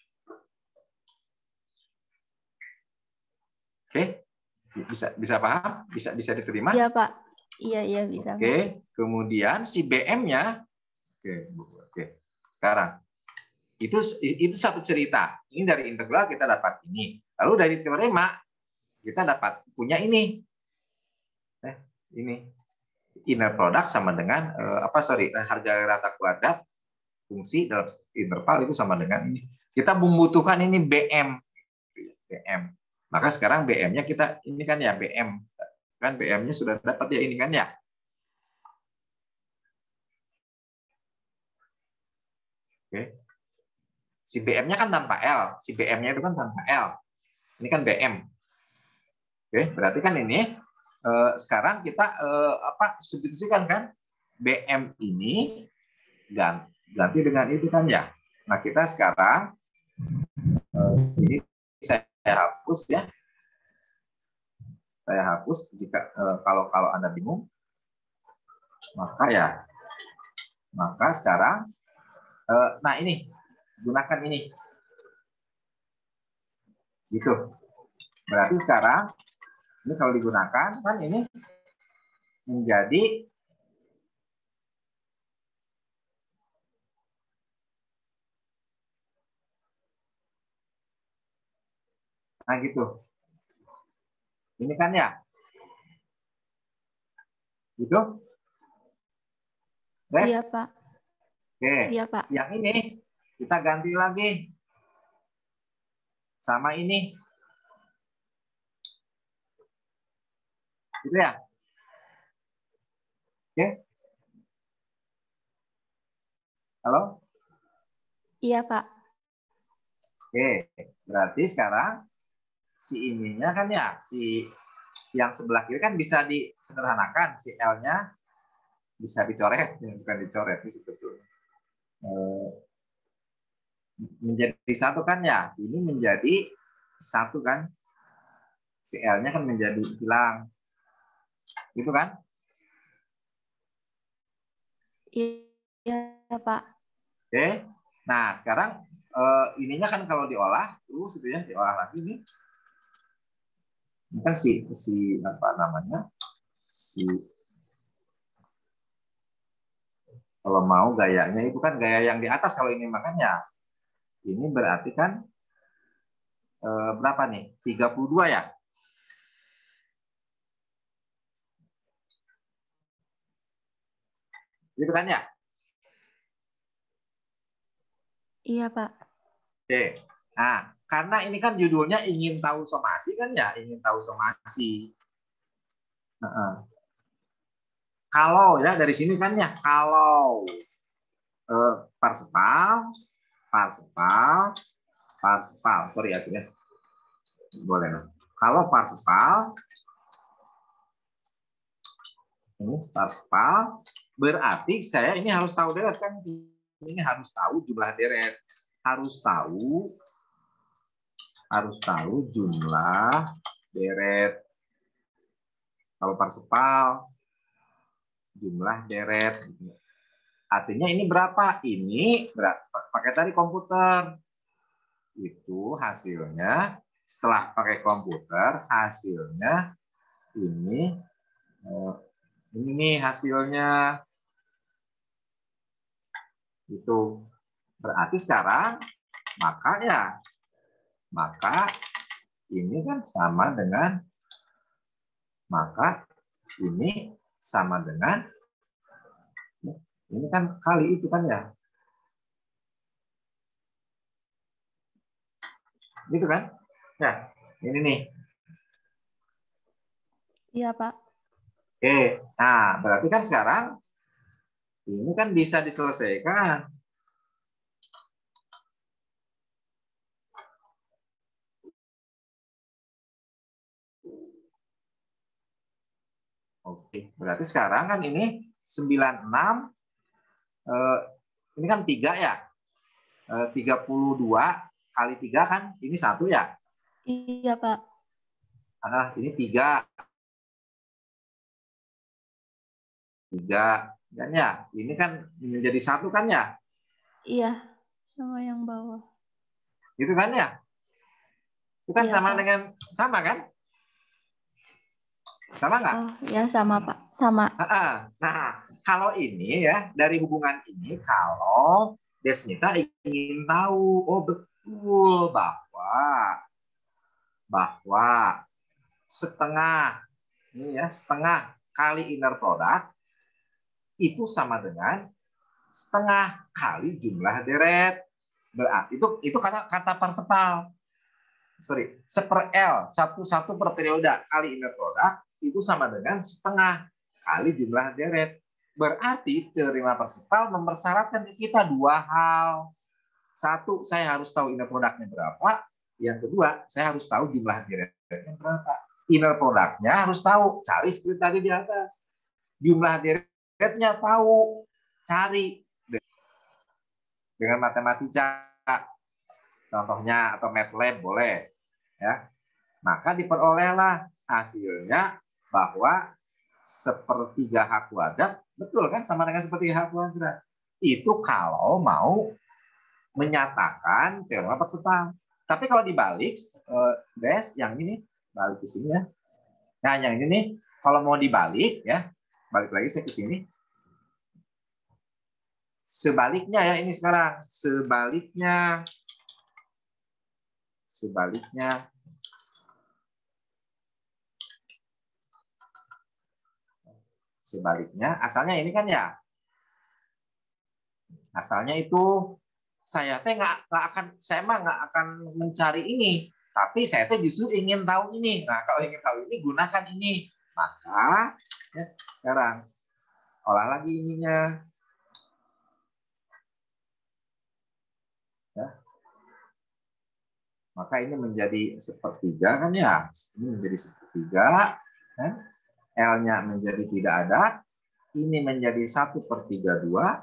Oke, bisa bisa paham? Bisa bisa diterima? Iya Pak, iya iya bisa. Oke, Pak. Kemudian si B M-nya, oke, oke. Sekarang Itu itu satu cerita. Ini dari integral kita dapat ini. Lalu dari teorema kita dapat punya ini. Eh, ini inner product sama dengan eh, apa sorry harga rata kuadrat fungsi dalam interval itu sama dengan ini. Kita membutuhkan ini B M. B M. Maka sekarang B M-nya kita ini kan ya B M. Kan B M-nya sudah dapat ya ini kan ya. Oke. Si B M-nya kan tanpa L, si B M-nya itu kan tanpa L. Ini kan B M. Oke, berarti kan ini eh, sekarang kita eh, apa substitusikan kan B M ini ganti, ganti dengan itu kan ya. Nah, kita sekarang eh, ini saya hapus ya. Saya hapus jika eh, kalau kalau Anda bingung. Maka ya maka sekarang eh, nah ini gunakan ini. Gitu. Berarti sekarang ini kalau digunakan kan ini menjadi nah gitu. Ini kan ya. Gitu. Yes? Iya, Pak. Oke. Iya, Pak. Yang ini kita ganti lagi sama ini. Gitu ya. Oke. Halo? Iya, Pak. Oke. Berarti sekarang si ininya kan ya, si yang sebelah kiri kan bisa disederhanakan. Si L-nya bisa dicoret, bukan dicoret. Itu betul. Menjadi satu kan ya. Ini menjadi satu kan. Si L-nya kan menjadi hilang. Gitu kan? Iya, Pak. Oke. Nah, sekarang eh, ininya kan kalau diolah terus itu ya, diolah lagi nih. Ini kan si si apa namanya? Si kalau mau gayanya itu kan gaya yang di atas kalau ini makanya. Ini berarti kan eh, berapa nih? tiga puluh dua ya? Gitu kan ya? Iya, Pak. Oke. Nah, karena ini kan judulnya ingin tahu somasi kan ya, ingin tahu somasi. Nah, kalau ya dari sini kan ya, kalau eh, Parsifal, Parsifal, Parsifal, sorry ya, ya. Boleh. Nah. Kalau Parsifal, ini Parsifal, berarti saya ini harus tahu deret kan, ini harus tahu jumlah deret, harus tahu harus tahu jumlah deret. Kalau Parsifal jumlah deret. Artinya ini berapa? Ini berapa? Pakai tadi komputer. Itu hasilnya setelah pakai komputer hasilnya ini ini nih hasilnya. Itu berarti sekarang maka ya maka ini kan sama dengan maka ini sama dengan ini kan kali itu kan ya. Gitu kan? Ya, ini nih. Iya, Pak. Oke, nah berarti kan sekarang ini kan bisa diselesaikan. Oke, berarti sekarang kan ini sembilan puluh enam, eh, ini kan tiga ya, eh, tiga puluh dua kali tiga kan, ini satu ya? Iya, Pak. Ah, ini tiga. Tiga, kan ya? Ini kan menjadi satu kan ya? Iya, sama yang bawah. Itu kan ya? Itu kan Iya, sama Pak. dengan, sama kan? Sama nggak? Oh, ya sama, Pak. Sama. Nah, kalau ini ya, dari hubungan ini, kalau Desmita ingin tahu, oh betul bahwa bahwa setengah ini ya setengah kali inner product itu sama dengan setengah kali jumlah deret. Berarti itu itu kata kata Parsifal. Sorry, seper L satu satu per periode kali inner product itu sama dengan setengah kali jumlah deret. Berarti teorema Parsifal mempersyaratkan kita dua hal. Satu, saya harus tahu inner produknya berapa. Yang kedua, saya harus tahu jumlah deretnya berapa. Inner produknya harus tahu, cari seperti tadi di atas. Jumlah deretnya tahu, cari dengan matematika. Contohnya atau MATLAB boleh, ya. Maka diperolehlah hasilnya bahwa sepertiga H kuadrat, betul kan, sama dengan sepertiga H kuadrat. Itu kalau mau menyatakan teorema Parsifal. Tapi kalau dibalik, guys, yang ini balik ke sini ya. Nah, yang ini nih, kalau mau dibalik ya, balik lagi saya ke sini. Sebaliknya ya ini sekarang, sebaliknya, sebaliknya. Sebaliknya, asalnya ini kan ya, asalnya itu saya teh nggak nggak akan, saya mah nggak akan mencari ini, tapi saya teh justru ingin tahu ini. Nah, kalau ingin tahu ini gunakan ini. Maka ya, sekarang olah lagi ininya. Ya. Maka ini menjadi sepertiga kan ya, ini menjadi sepertiga. Ya. L-nya menjadi tidak ada, ini menjadi satu per tiga dua.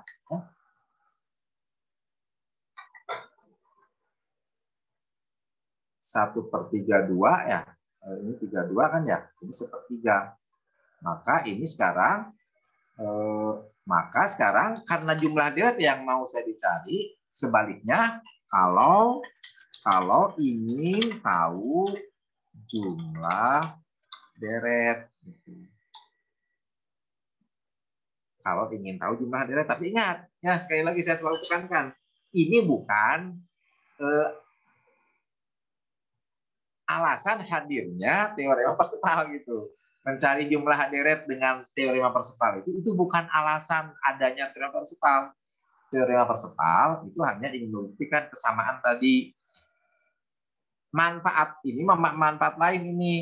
satu per tiga dua ya, ini tiga dua kan ya, ini sepertiga. Maka ini sekarang, eh, maka sekarang karena jumlah deret yang mau saya dicari, sebaliknya kalau kalau ingin tahu jumlah deret. Kalau ingin tahu jumlah deret, tapi ingat, ya sekali lagi saya selalu tekankan, ini bukan eh, alasan hadirnya teorema Parsifal gitu. Mencari jumlah deret dengan teorema Parsifal itu itu bukan alasan adanya teorema Parsifal. Teorema Parsifal itu hanya ingin membuktikan kesamaan tadi. Manfaat ini manfaat lain ini.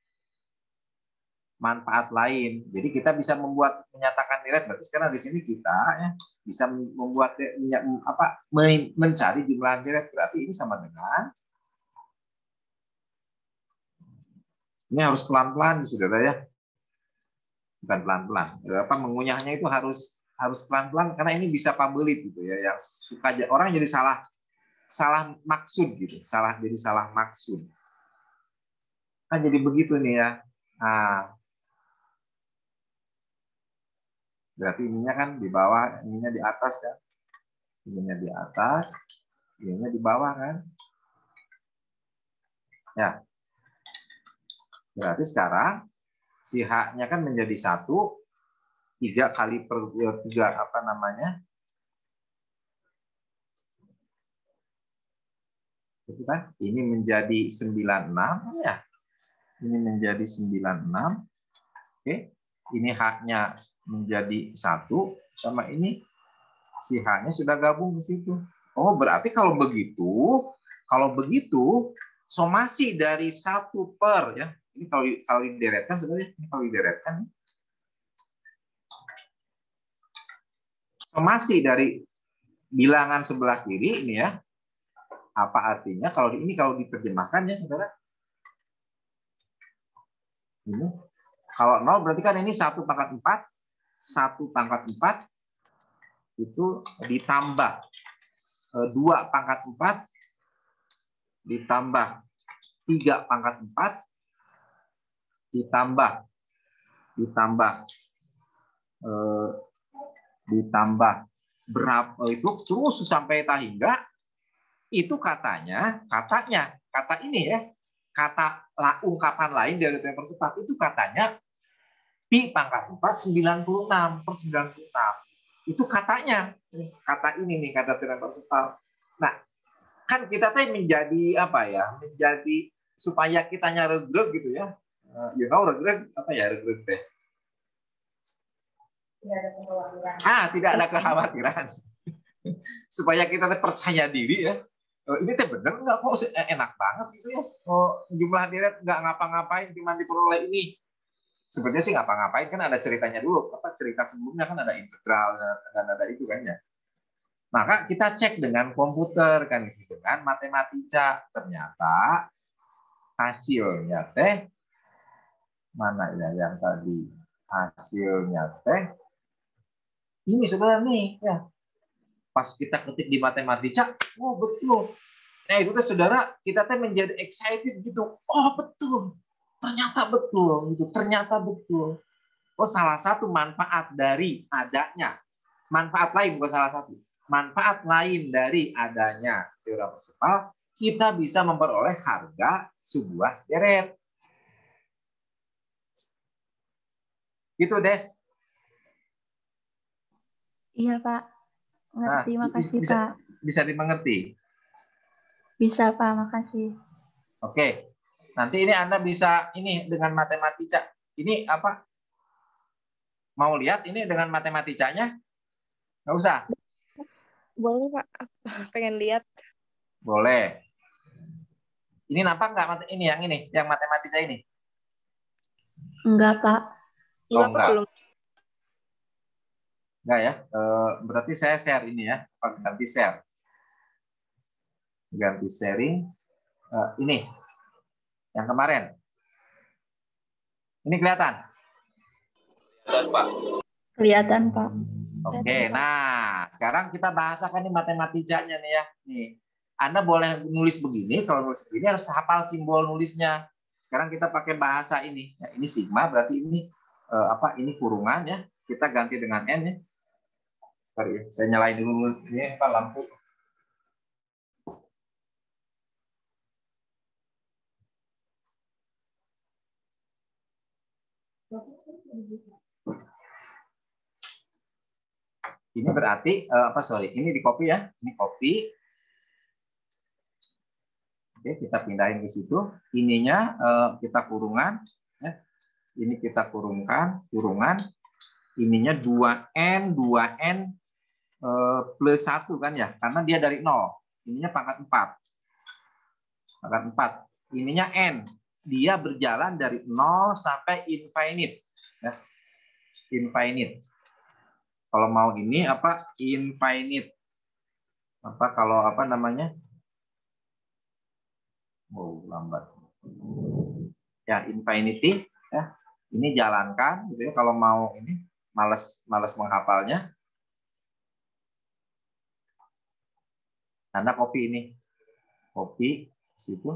Manfaat lain. Jadi kita bisa membuat menyatakan deret. Berarti sekarang di sini kita ya bisa membuat apa mencari jumlah deret. Berarti ini sama dengan, ini harus pelan-pelan saudara ya. Bukan pelan-pelan. Apa mengunyahnya itu harus harus pelan-pelan karena ini bisa pambelit gitu ya. Yang suka orang jadi salah salah maksud gitu. Salah jadi salah maksud. Kan jadi begitu nih ya. Nah, berarti ininya kan di bawah, ininya di atas kan. Ininya di atas, ininya di bawah kan. Ya. Berarti sekarang si H-nya kan menjadi satu, tiga kali per tiga apa namanya? Itu kan? Ini menjadi sembilan puluh enam ya. Ini menjadi sembilan puluh enam. Oke. Ini H-nya menjadi satu sama ini si H-nya sudah gabung di situ. Oh, berarti kalau begitu, kalau begitu somasi dari satu per ya. Ini kalau kalau dideretkan sebenarnya ini kalau dideretkan somasi dari bilangan sebelah kiri ini ya. Apa artinya kalau ini kalau diterjemahkan ya saudara? Ini kalau nol berarti kan ini satu pangkat empat, satu pangkat empat itu ditambah dua pangkat empat ditambah tiga pangkat empat ditambah ditambah eh, ditambah berapa itu terus sampai hingga itu katanya katanya kata ini ya kata ungkapan lain dari teorema Parsifal itu katanya pi pangkat empat sembilan puluh enam per sembilan puluh enam. Itu katanya, kata ini nih, kata teorema Parseval. Nah, kan kita teh menjadi apa ya? Menjadi supaya kitanya regreg gitu ya. Uh, you know regreg apa ya regreg teh? Ah, tidak ada kekhawatiran. Supaya kita teh percaya diri ya. Uh, ini teh bener nggak kok enak banget gitu ya. Oh, jumlah direct nggak ngapa-ngapain cuma diperoleh ini. Sebenarnya sih ngapa-ngapain kan ada ceritanya dulu. Apa cerita sebelumnya kan ada integral dan ada itu kan ya. Maka kita cek dengan komputer kan dengan matematika, ternyata hasilnya teh mana ya yang tadi hasilnya teh ini sebenarnya nih ya. Pas kita ketik di matematika, oh betul. Nah itu teh saudara kita teh menjadi excited gitu. Oh betul. Ternyata betul gitu. Ternyata betul. Oh salah satu manfaat dari adanya manfaat lain bukan salah satu. Manfaat lain dari adanya teorema Parseval, kita bisa memperoleh harga sebuah deret. Gitu, Des. Iya, Pak. Ngerti, Nah, makasih, bisa, Pak. Bisa dimengerti? Bisa, Pak, makasih. Oke. Nanti ini Anda bisa ini dengan matematika. Ini apa? Mau lihat ini dengan matematikanya? Nggak usah? Boleh, Pak. Pengen lihat. Boleh. Ini nampak nggak ini yang ini, yang matematika ini? Enggak, Pak. Oh, Enggak, Pak, belum. Enggak ya. E, berarti saya share ini ya. Ganti share. Ganti sharing. E, ini. Yang kemarin. Ini kelihatan? Kelihatan, Pak. Kelihatan, Pak. Oke, nah sekarang kita bahasakan nih matematikanya nih ya. Nih, Anda boleh nulis begini, kalau nulis begini harus hafal simbol nulisnya. Sekarang kita pakai bahasa ini. Ya, ini sigma berarti ini eh, apa? Ini kurungan ya. Kita ganti dengan n ya. Sorry, saya nyalain dulu ini apa lampu. Ini berarti uh, apa sorry ini di copy ya, ini copy. Oke, kita pindahin ke situ. Ininya uh, kita kurungan ya. Ini kita kurungkan, kurungan. Ininya dua n dua n uh, plus satu kan ya, karena dia dari nol. Ininya pangkat empat. Pangkat empat. Ininya n. Dia berjalan dari nol sampai infinite ya. Infinite. Kalau mau ini apa infinite apa kalau apa namanya oh lambat ya infinity ya ini jalankan gitu ya kalau mau ini males males menghafalnya Anda copy ini copy situ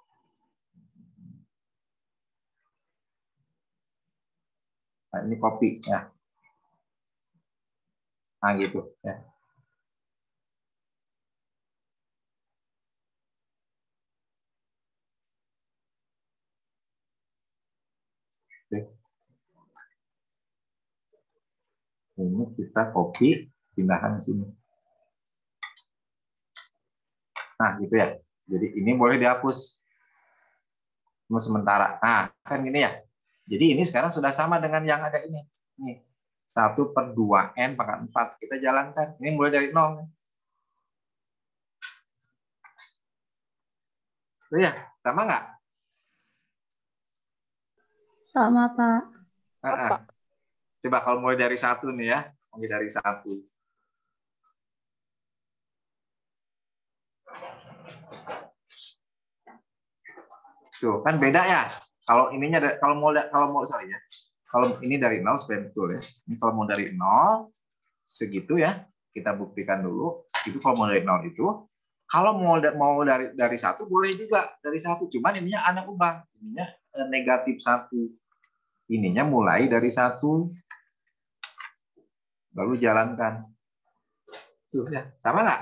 nah, ini copy ya nah gitu ya. Oke. Ini kita copy pindahan sini. Nah gitu ya. Jadi ini boleh dihapus sementara. Nah kan gini ya. Jadi ini sekarang sudah sama dengan yang ada ini. Nih satu per dua n pangkat empat kita jalankan. Ini mulai dari nol. Tuh ya, sama nggak? Sama, Pak. Uh -uh. Coba kalau mulai dari satu nih ya, mulai dari satu. Tuh kan beda ya. Kalau ininya kalau mau kalau mau sorry ya. Kalau ini dari nol supaya betul ya. Ini kalau mau dari nol segitu ya. Kita buktikan dulu. Itu kalau mau dari nol itu. Kalau mau mau dari dari satu boleh juga dari satu. Cuman ininya anak ubah. Ininya negatif satu. Ininya mulai dari satu. Lalu jalankan. Tuh ya. Sama nggak?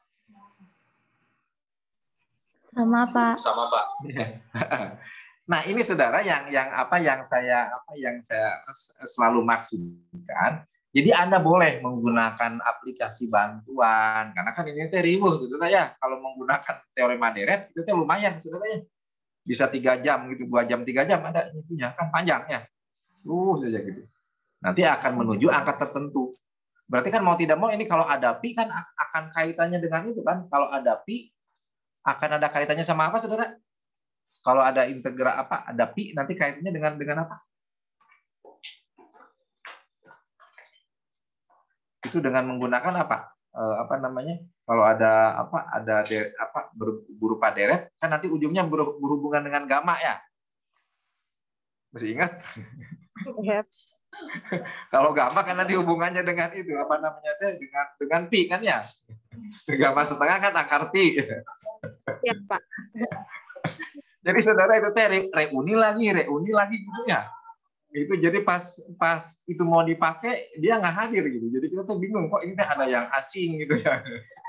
Sama, Pak. Sama, Pak. Nah, ini saudara yang yang apa yang saya apa yang saya selalu maksudkan Jadi Anda boleh menggunakan aplikasi bantuan, karena kan ini teh riweuh, saudara ya. Kalau menggunakan teorema deret itu teh lumayan, saudara ya. Bisa tiga jam gitu, dua jam, tiga jam ada itunya, kan panjangnya. Uh, saja gitu. Nanti akan menuju angka tertentu. Berarti kan mau tidak mau ini kalau ada pi kan akan kaitannya dengan itu kan. Kalau ada pi akan ada kaitannya sama apa, saudara? Kalau ada integral apa, ada pi nanti kaitannya dengan dengan apa? Itu dengan menggunakan apa? Eh, apa namanya? Kalau ada apa? Ada de, apa berupa deret kan nanti ujungnya berhubungan dengan gamma ya. Masih ingat? Yep. Kalau gamma kan nanti hubungannya dengan itu apa namanya teh dengan dengan pi kan ya. Gamma setengah kan akar pi. Ya, Pak. Jadi saudara itu teh reuni lagi, reuni lagi gitu ya. Itu jadi pas pas itu mau dipakai dia nggak hadir gitu. Jadi kita tuh bingung kok ini ada yang asing gitu ya.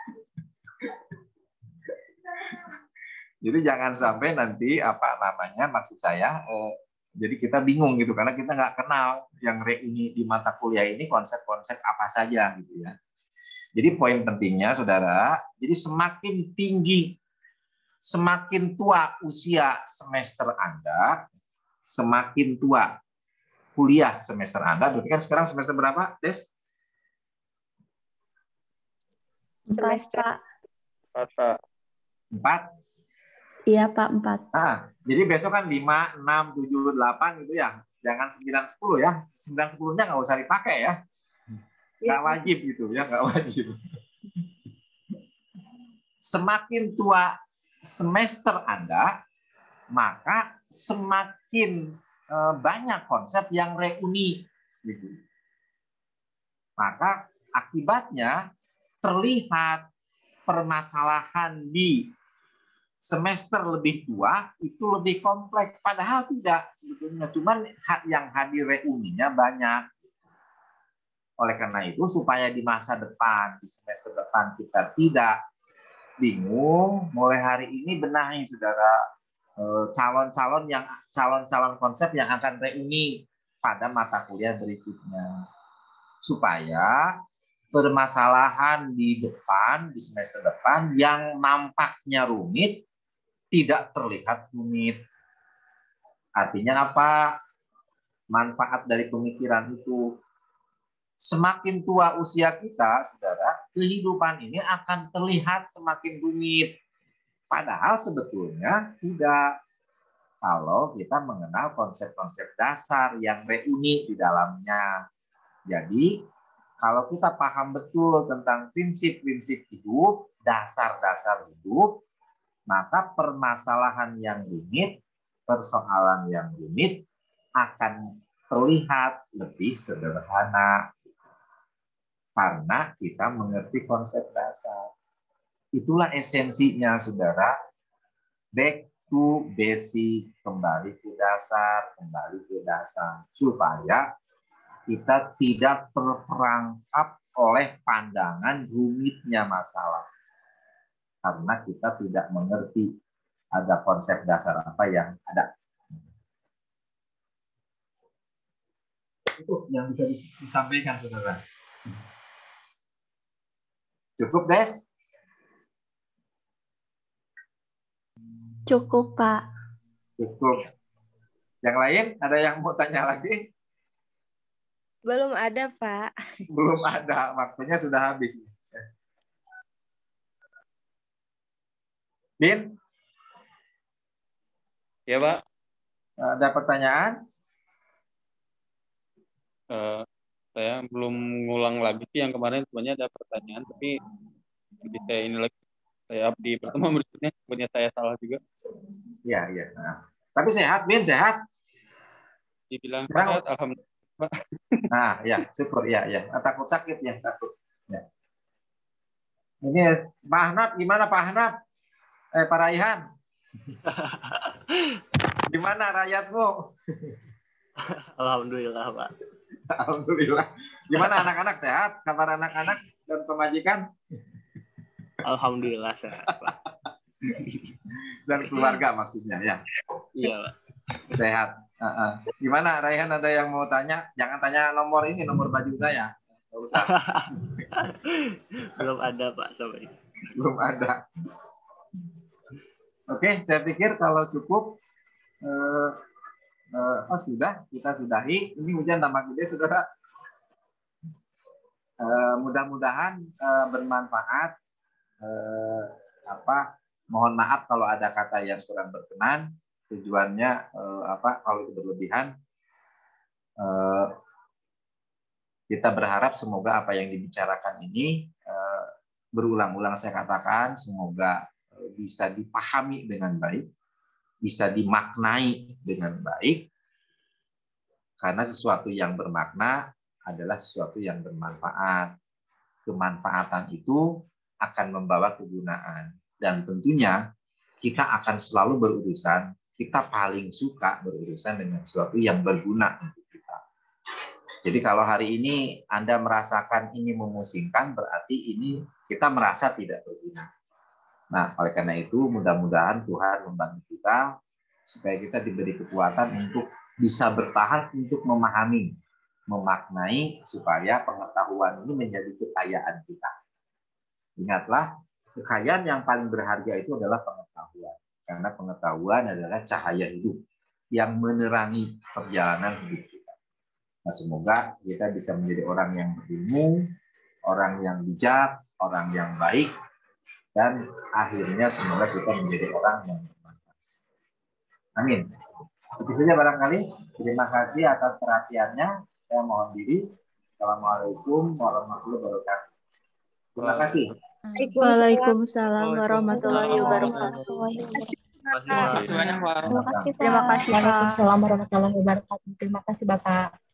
Jadi jangan sampai nanti apa namanya maksud saya eh, jadi kita bingung gitu karena kita nggak kenal yang reuni di mata kuliah ini konsep-konsep apa saja gitu ya. Jadi poin pentingnya saudara, jadi semakin tinggi, semakin tua usia semester Anda, semakin tua kuliah semester Anda. Berarti kan sekarang semester berapa, Des? Empat, Semester Pak. Pak. Empat. Iya, Pak, empat. Nah, jadi besok kan lima, enam, tujuh, delapan gitu ya. Jangan sembilan, sepuluh ya. sembilan, sepuluh-nya nggak usah dipakai ya. Nggak wajib gitu ya, nggak wajib. Semakin tua semester Anda, maka semakin eh, banyak konsep yang reuni. Gitu. Maka akibatnya terlihat permasalahan di semester lebih tua itu lebih kompleks. Padahal tidak sebetulnya. Cuman yang hadir reuninya banyak. Oleh karena itu supaya di masa depan, di semester depan kita tidak bingung, mulai hari ini benahi saudara calon-calon yang calon-calon konsep yang akan reuni pada mata kuliah berikutnya. Supaya permasalahan di depan, di semester depan yang nampaknya rumit tidak terlihat rumit. Artinya apa? Manfaat dari pemikiran itu. Semakin tua usia kita, saudara, kehidupan ini akan terlihat semakin rumit. Padahal sebetulnya tidak. Kalau kita mengenal konsep-konsep dasar yang reuni di dalamnya. Jadi, kalau kita paham betul tentang prinsip-prinsip hidup, dasar-dasar hidup, maka permasalahan yang rumit, persoalan yang rumit akan terlihat lebih sederhana. Karena kita mengerti konsep dasar. Itulah esensinya, saudara. Back to basic, kembali ke dasar, kembali ke dasar. Supaya kita tidak terperangkap oleh pandangan rumitnya masalah. Karena kita tidak mengerti ada konsep dasar apa yang ada. Itu yang bisa disampaikan, saudara. Cukup, Des? Cukup, Pak. Cukup. Yang lain, ada yang mau tanya lagi? belum ada, Pak. Belum ada, waktunya sudah habis. Bin? Ya, Pak. Ada pertanyaan? Uh, saya belum ngulang lagi sih yang kemarin, sebenarnya ada pertanyaan, tapi nanti saya ini lagi, saya up di pertemuan berikutnya, sebenarnya saya salah juga. Iya, iya. Nah. Tapi sehat, Bin, sehat? Dibilang Sekarang, sehat, alhamdulillah, Pak. Nah, ya, syukur, ya, ya. Takut sakit ya, takut. Ya. Ini Pak Ahnaf, gimana Pak Ahnaf? Eh, Pak Raihan? Gimana rakyatmu? Alhamdulillah, Pak. Alhamdulillah. Gimana anak-anak sehat? Kabar anak-anak dan pemajikan? Alhamdulillah sehat, Pak. Dan keluarga maksudnya ya. Iya, Pak. Sehat. Uh -uh. Gimana Raihan, ada yang mau tanya? Jangan tanya nomor ini, nomor baju saya. Ustaz. Belum ada Pak sampai. Belum ada. Oke, saya pikir kalau cukup eh, eh, oh sudah, kita sudahi. Ini hujan tambah gede, saudara. Eh, mudah-mudahan eh, bermanfaat. Eh, apa? Mohon maaf kalau ada kata yang kurang berkenan. Tujuannya eh, apa? Kalau itu berlebihan. Eh, kita berharap semoga apa yang dibicarakan ini eh, berulang-ulang saya katakan, semoga bisa dipahami dengan baik, bisa dimaknai dengan baik, karena sesuatu yang bermakna adalah sesuatu yang bermanfaat. Kemanfaatan itu akan membawa kegunaan, dan tentunya kita akan selalu berurusan, kita paling suka berurusan dengan sesuatu yang berguna untuk kita. Jadi kalau hari ini Anda merasakan ini memusingkan, berarti ini kita merasa tidak berguna. Nah, oleh karena itu mudah-mudahan Tuhan membantu kita supaya kita diberi kekuatan untuk bisa bertahan untuk memahami, memaknai supaya pengetahuan ini menjadi kekayaan kita. Ingatlah, kekayaan yang paling berharga itu adalah pengetahuan. Karena pengetahuan adalah cahaya hidup yang menerangi perjalanan hidup kita. Nah, semoga kita bisa menjadi orang yang berilmu, orang yang bijak, orang yang baik, dan akhirnya semoga kita menjadi orang yang bermanfaat. Amin. Itu saja barangkali. Terima kasih atas perhatiannya. Saya mohon diri. Assalamualaikum warahmatullahi wabarakatuh. Terima kasih. Waalaikumsalam warahmatullahi wabarakatuh. Terima kasih banyak, Pak. Terima kasih, Pak. Waalaikumsalam warahmatullahi wabarakatuh. Terima kasih, Bapak.